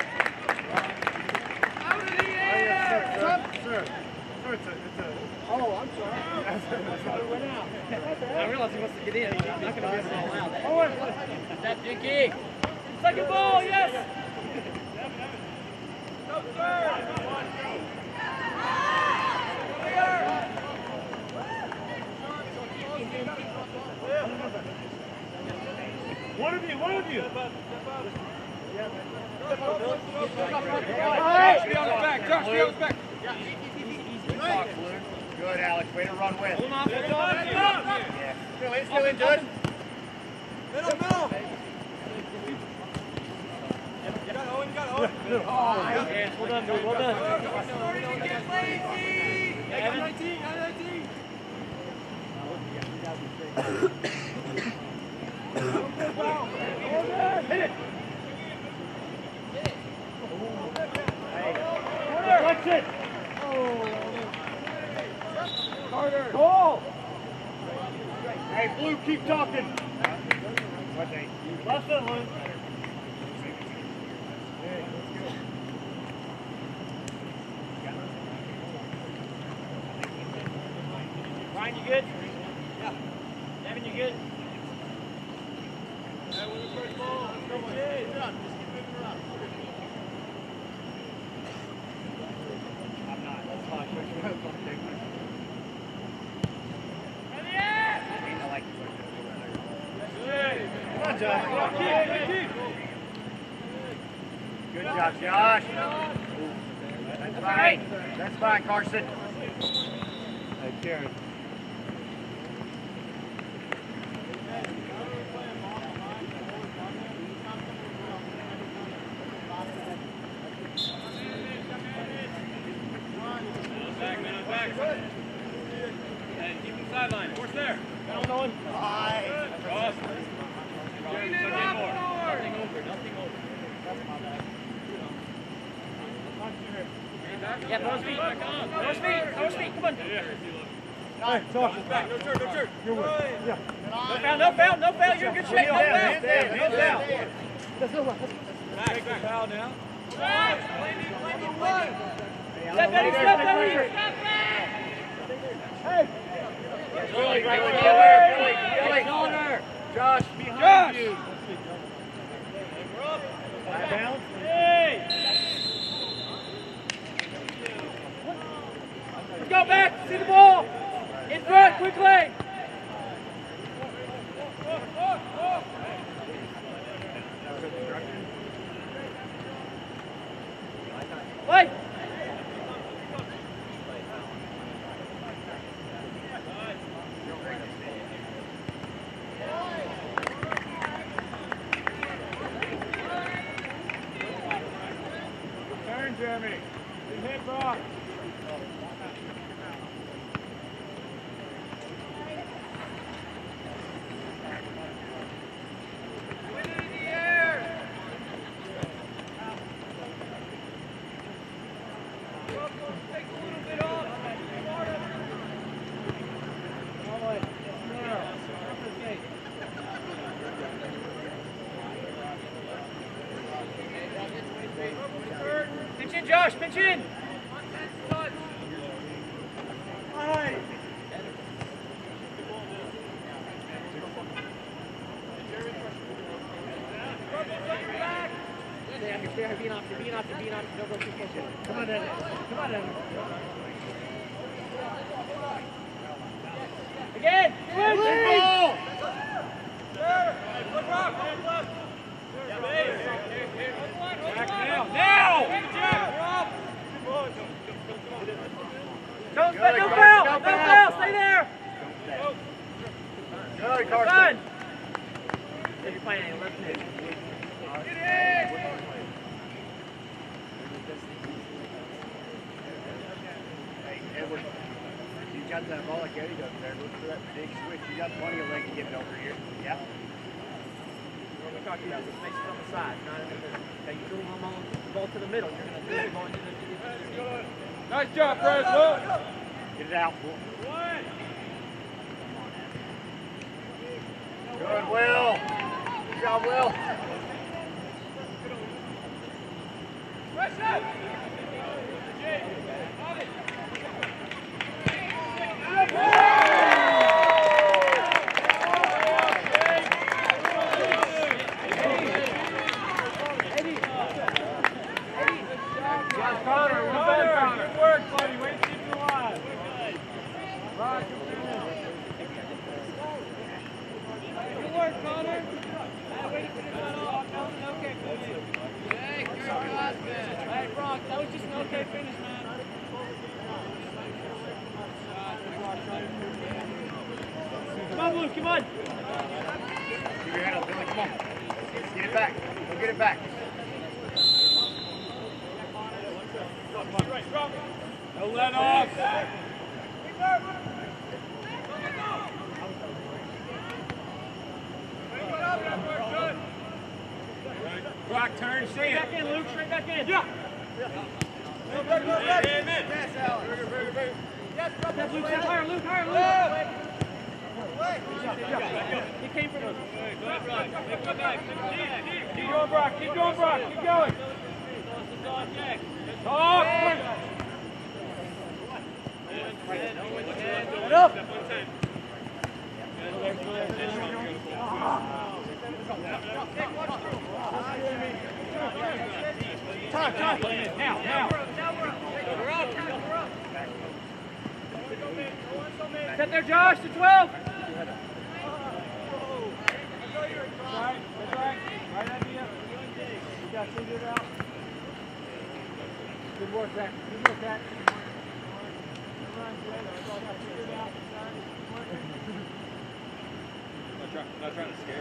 Out of the air! Sir, sir, it's a, it's a, oh, I'm sorry. I realize he wants to get in. He's not going to miss it all out. That's Dicky. Second ball, yes! Go, sir! One of you, one of you. Josh, be on his back. Josh, be on his back. Good, Alex. Way to run with. Hold on, hold on. Yeah. Still in, still in, good. Middle, middle. You got Owen, you got Owen. Yeah, well done, dude. Well done. nineteen, nineteen. Hit it. Watch it. Carter. Goal. Hey, Blue, keep talking. Left foot, Luke. Ryan, you good? Yeah. Devin, you good? Hey, with the first ball. Let's go, man. Just keep moving around. I'm not. That's fine. I like it. Come on, Josh. Good job, Josh. That's fine. That's fine, Carson. Hey, Karen. Back, man, back. Hey, keep him sideline. Horse there. Come on, Owen. Bye. Cross. Clean it up, Lord. Nothing over, nothing over. Yeah, throw his feet. Throw his feet. Throw his feet. Come on. Hey, talk. Back, no turn, no turn. You're with. Yeah. No foul, no foul, no foul. You're in good shape. No foul. Hands down, hands down. Back, back. Foul now. Step, Eddie, step, Eddie. Hey. Billy, right there. Billy, Billy, Billy. Josh, behind Josh. you. Out bounds. Hey. Let's go back. See the ball. In front, quickly. Wait. Turn, Jeremy. Good hit, Brock. Pinch in, Josh. Pinch in. Stay out here, stay out here, be an option, be an option, be an option. Don't go too close. Come on, Evan. Come on, Evan. Again! Win! Ball! Now! Now! Don't foul! Don't foul! Don't foul! Stay there! Good, Carson. If you're playing left hand. Hey, Edward, you got that ball like Eddie does there. Look for that big switch. You got plenty of leg to get it over here. Yeah? What we're talking about is spaces on the side, not in the middle. Okay, you throw them on the ball to the middle. You're going to throw the ball into the... Nice job, Fred. Look. Get it out. Good, Will. Good job, Will. Press up. Come on! Keep your head up, Billy. Come on. Let's get it back. Go get it back. Don't let off. Rock turn, see it. Back in, Luke. Straight back in. Yeah. Step Luke, step higher, Luke, higher, Luke. He came from us. Keep going, Brock. Keep going, Brock. Keep going. Talk. Get up. Time, time. Now, now. Set there, Josh, to twelve. That's right. That's right. Right idea. You got to figure it out. Good work, Zach. Good work, Zach. I'm not, try, I'm not trying to scare you.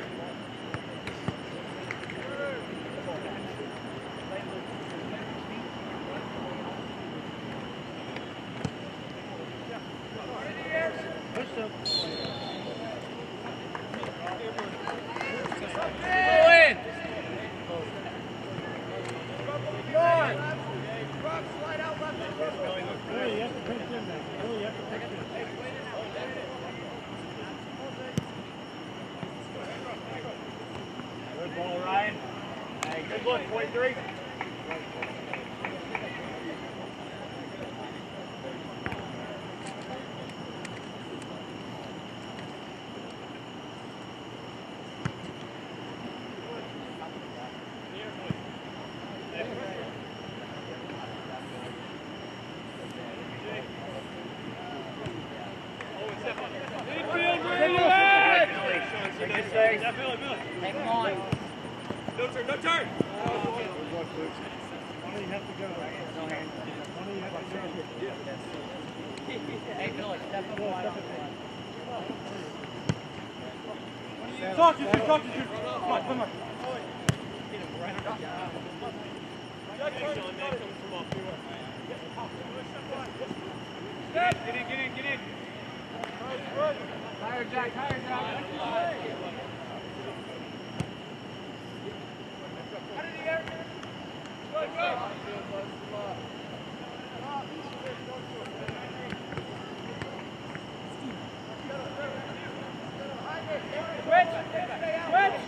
Good ball, Ryan. Hey, good look, forty-three. Take him on. No turn, no turn. Hey, Billy, step up wide. Talk to you, talk to you. Come on, come on. Get in, get in, get in. Higher, Jack, higher, Jack. Switch! Switch!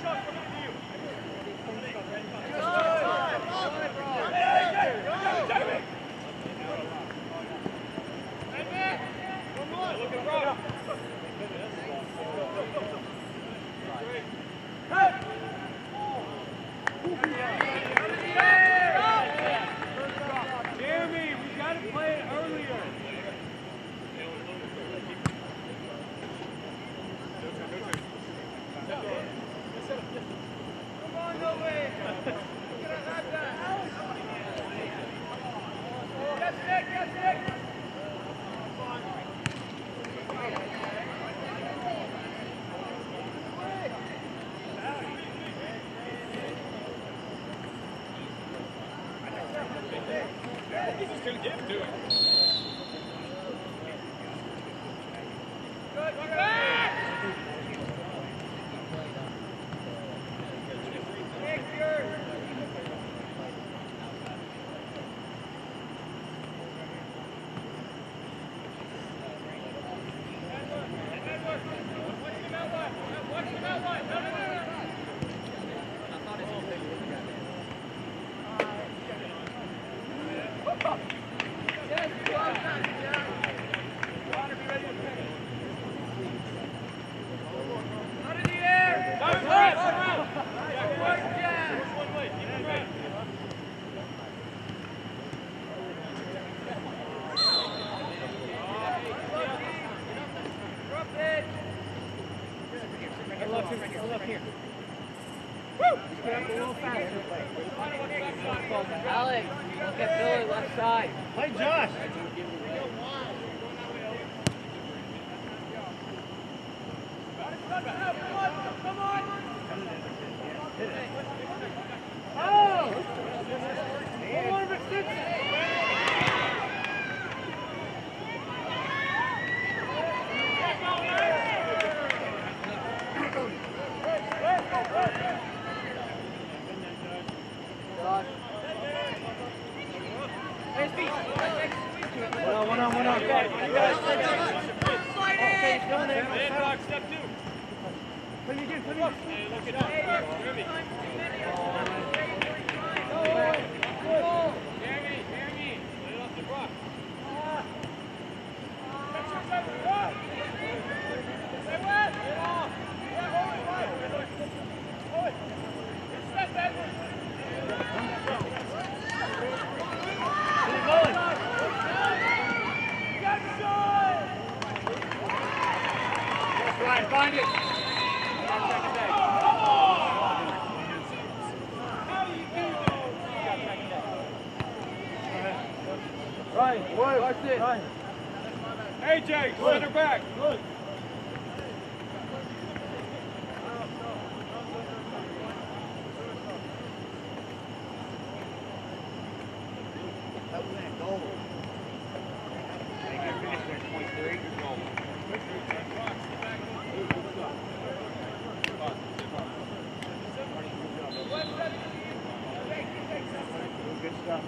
going to give to him. Good, good. Back! Take yours. Alex, look at Billy left side. Play Josh. Come on! Oh! One over six! One on, one on, one on. Okay, Man dog, step two. Play you again, play you again. Hey, look it up. Jeremy. Jeremy, Jeremy. Lay it off the rock. Find it! Ryan, Ryan, watch this. Ryan. A J, center back. Look. That was that goal. They can finish there twenty-three. Good goal. Good stuff.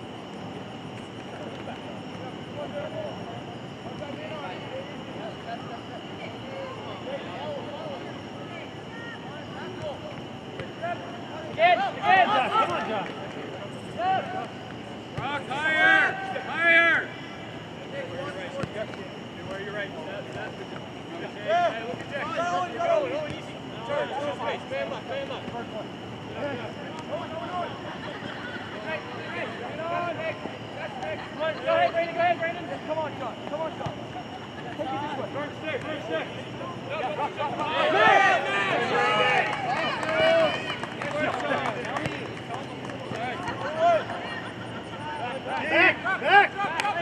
Again, again! Come on, Josh. Rock higher. Higher. Where you're right. Hey, look at Jack. Go, go, go, easy. Turn, turn space. Man up, man up. Come on, go ahead, Brandon, go ahead, Brandon. Come on, Sean. Come on, Sean. Take it this way. Turn stick, turn stick. Back, back.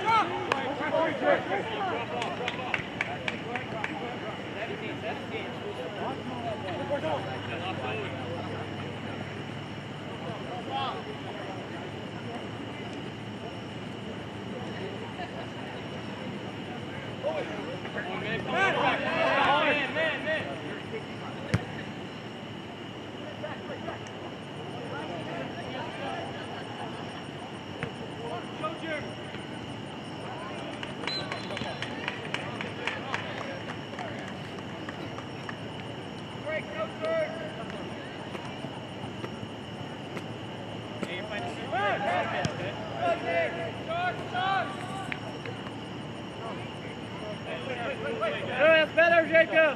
Man, man, man. Show Jeremy. Break, no third. Hey, you're fighting super. Back, back. Good, Nick. Charge, charge. That's better, Jacob.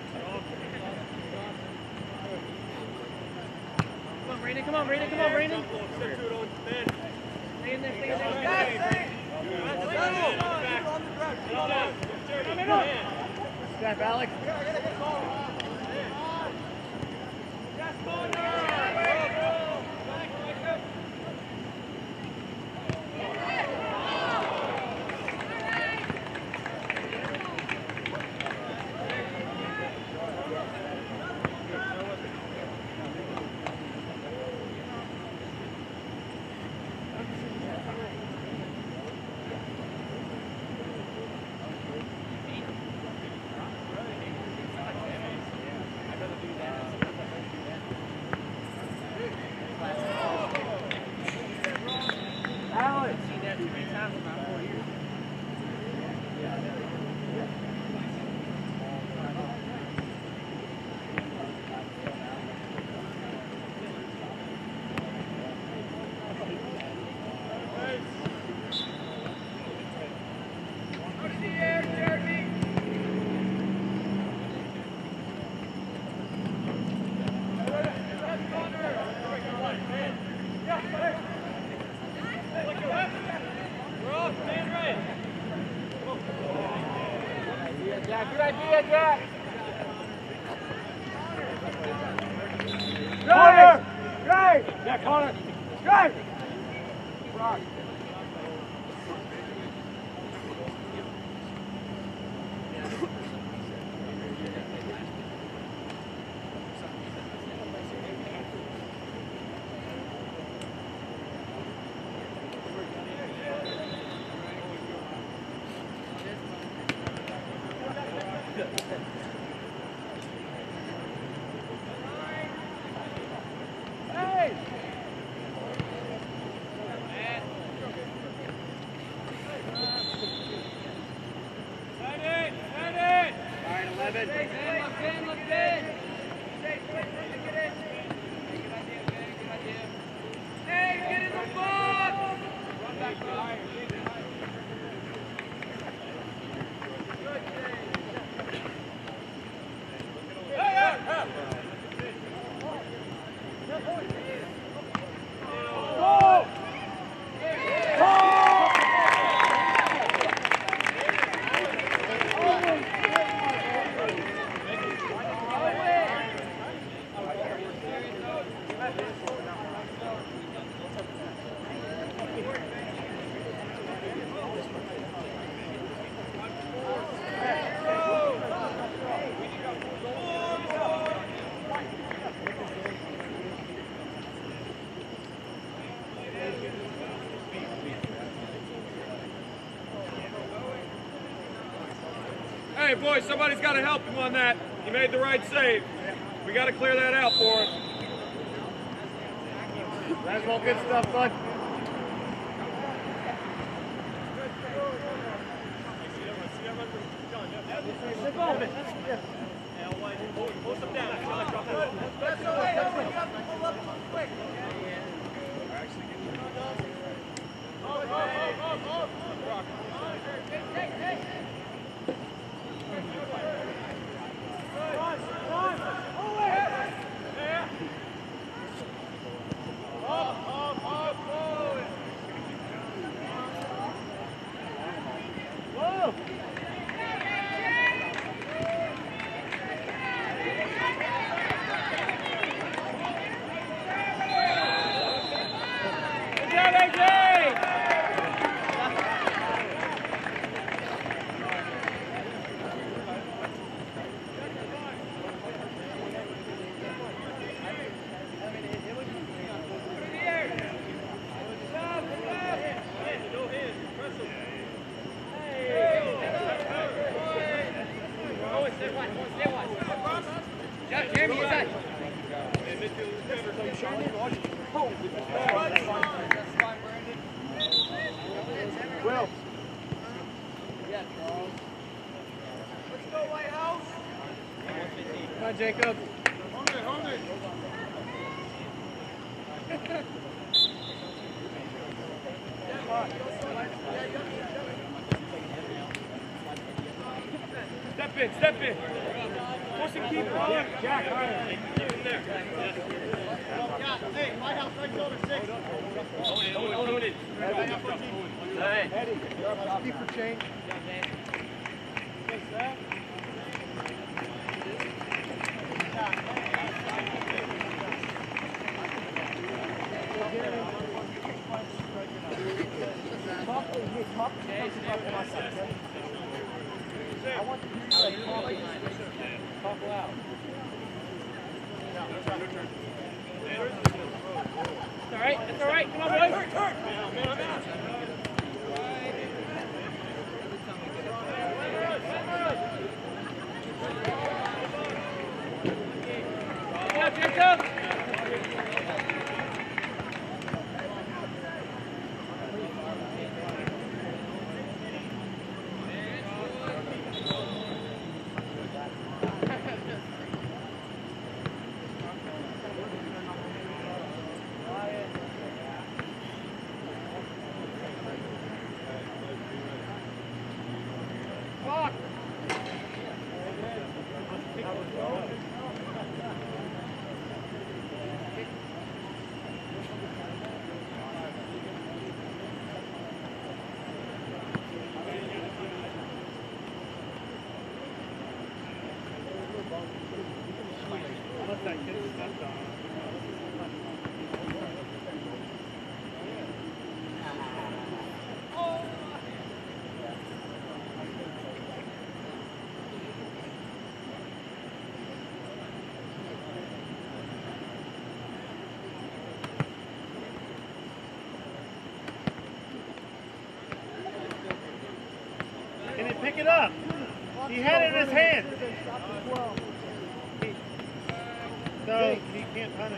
Come on, Brandon. Come on, Brandon. Come on, Brandon. Stay in there. Stay in there. Step, Alex. yet, Jack. Drive! Drive! Yeah, Connor. Drive! Rock. Hey, boys, somebody's got to help him on that. He made the right save. We got to clear that out for him. That's all good stuff, bud. Post him down. Will. Let's go, White House. Come on, Jacob. Hold it, hold it. Step in, step in. Push and keep it on. Jack, all right. Keep him there. Hey, White House, right shoulder, six. Hold it, hold it, hold it. Eddie, you're up. Keep for change. I want to hear you like talking. Talk loud. It's all right. It's all right. Come on, boys. Turn, turn. Man, man, man. Yeah, Jacob. Can he pick it up? He had it in his hand. No, he can't punish.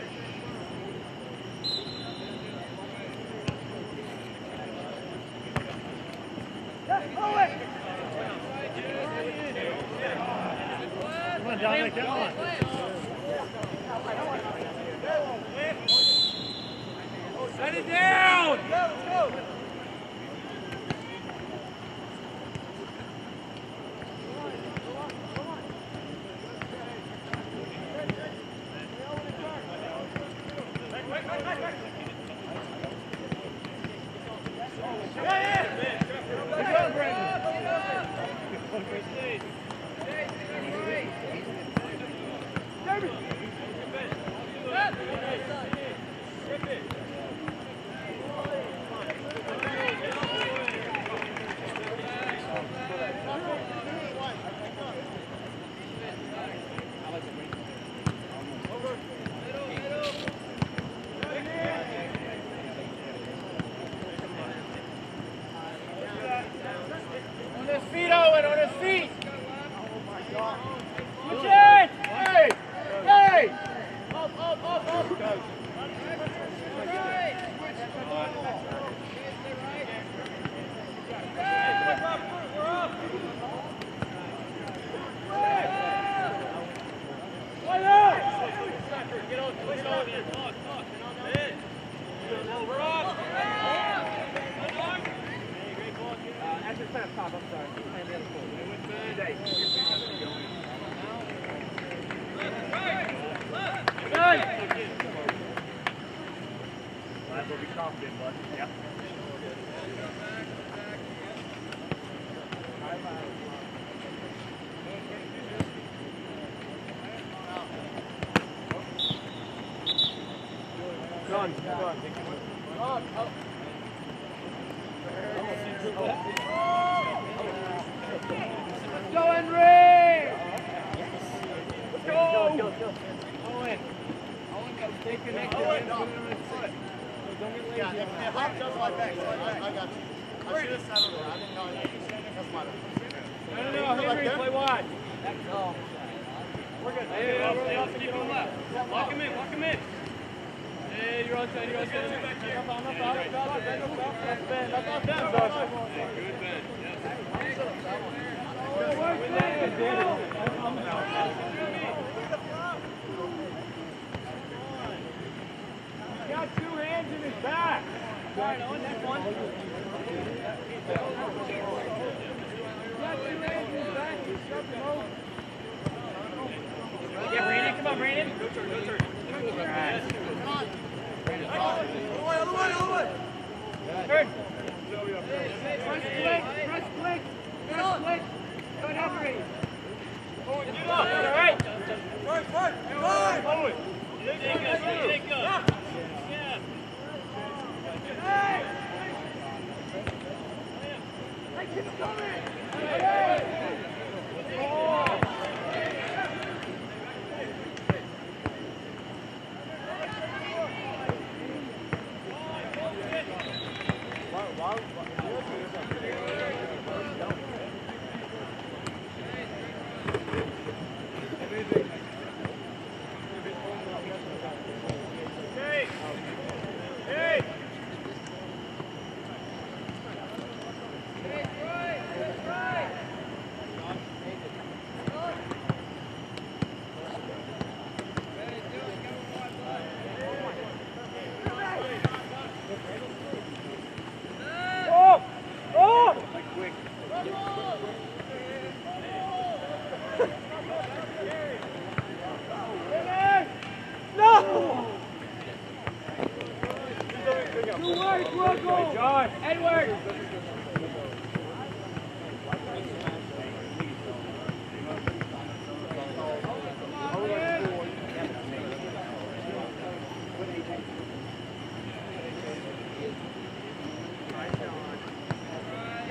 Come on, Dominic, get on. Set it down! Let's go!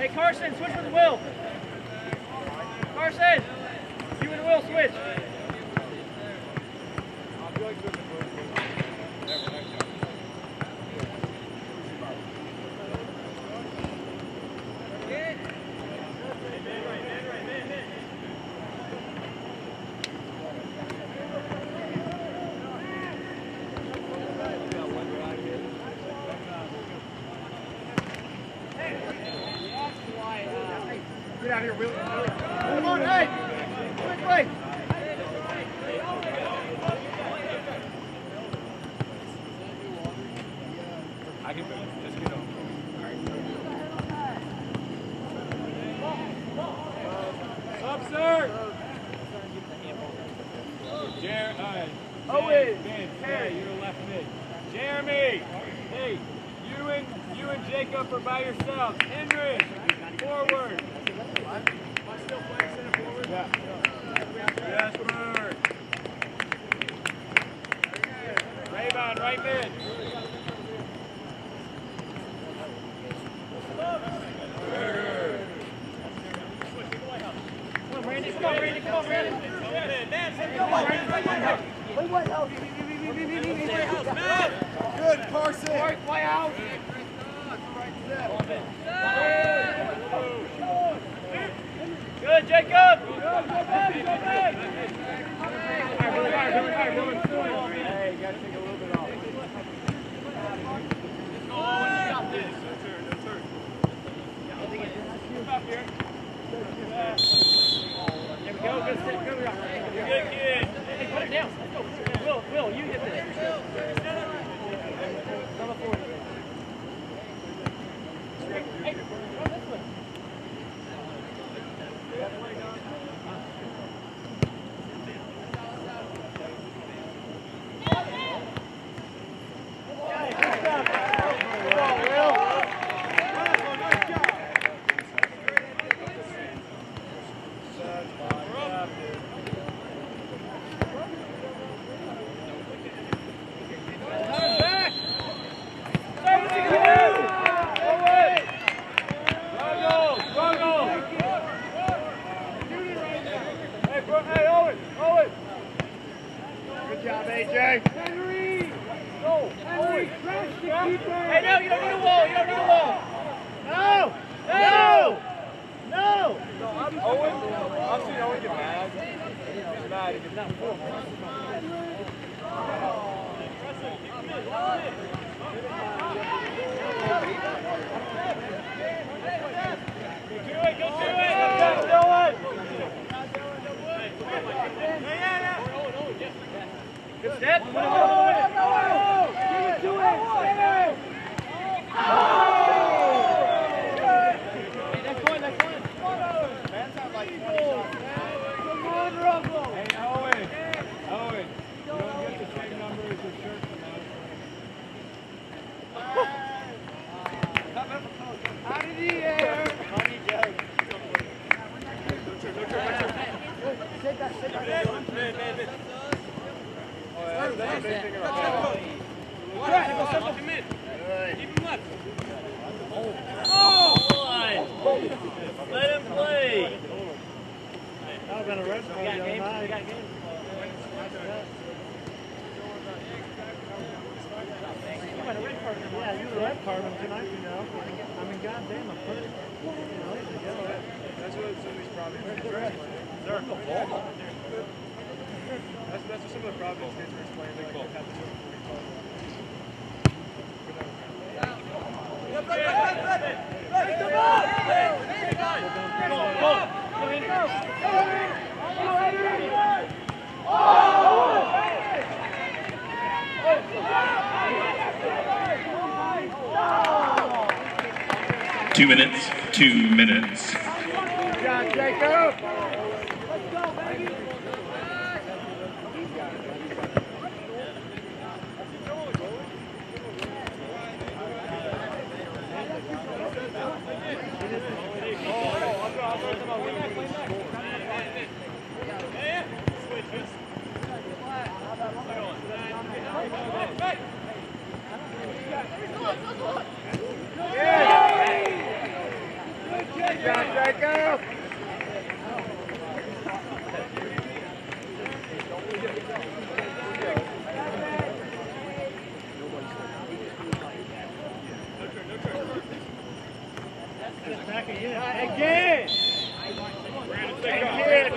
Hey, Carson, switch with Will. Carson, you and Will switch. Get out here, Will. Come on, hey! Quickly! I can move. Just get on. Up, sir! Jer uh, Owen! Ben, Ben, you're left mid. Jeremy! Hey, you and you and Jacob are by yourselves. Henry, forward. Am I still playing center forward? Yeah. Jasper. Rayvon, right mid. Come on, Randy. Come on, Randy. Come on, Randy. Good, Carson! Play out. Good, Jacob. Hey, you gotta take a little bit off. There we go. Good step. Good rock. Good kid. Hey, put it down. Let's go. Will, Will, you hit this. Number four. Hey, run this way. Hey, no, you don't need a wall. You don't need a wall. No! No! No! Owen, I've seen Owen get mad. He's mad. He gets not full. Go to it, go to it. Go to it. Good step. Give it to him! That's one, that's one. Come on, Russell! Hey, Owen. Owen, you don't get the same number as your shirt tonight. Out of the air! Take that, take that. Oh, that's a big thing in our ball. Keep him left. Oh! Let him play. That would have been a red card. You got game. You got game. Yeah, you the red card tonight, you know. I mean, goddamn, I put it. You know, together. That's what some of these problems are. They're a ball. That's, that's what some of the Providence kids were explaining. Like, they've had this over forty calls. Two minutes, two minutes. Good job, Jacob. Let's go, baby. Good Again! Again!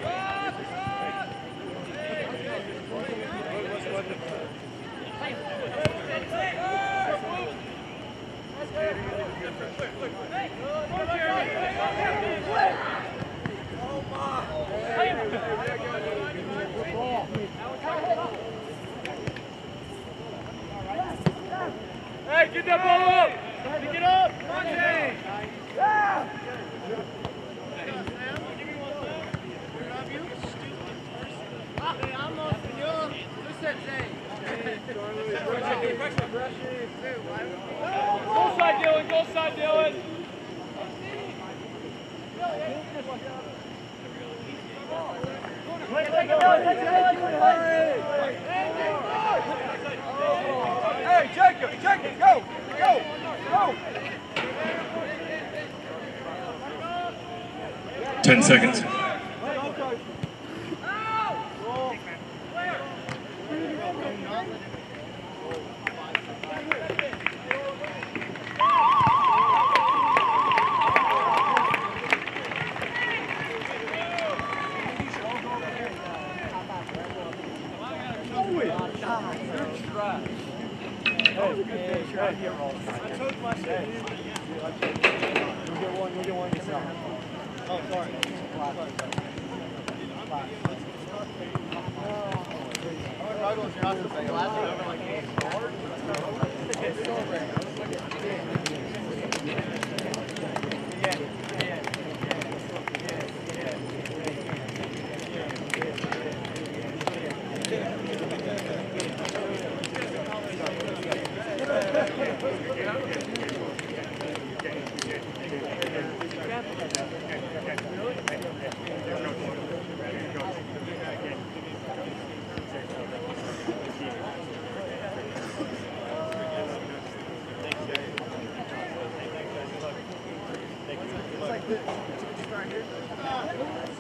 Hey, get that ball up! Pick it up! Come on, Jay! Yeah! Go side, Dylan! Go side, Dylan! Hey, Jacob, Jacob, go, go, go. Ten seconds. It's like this. Right here.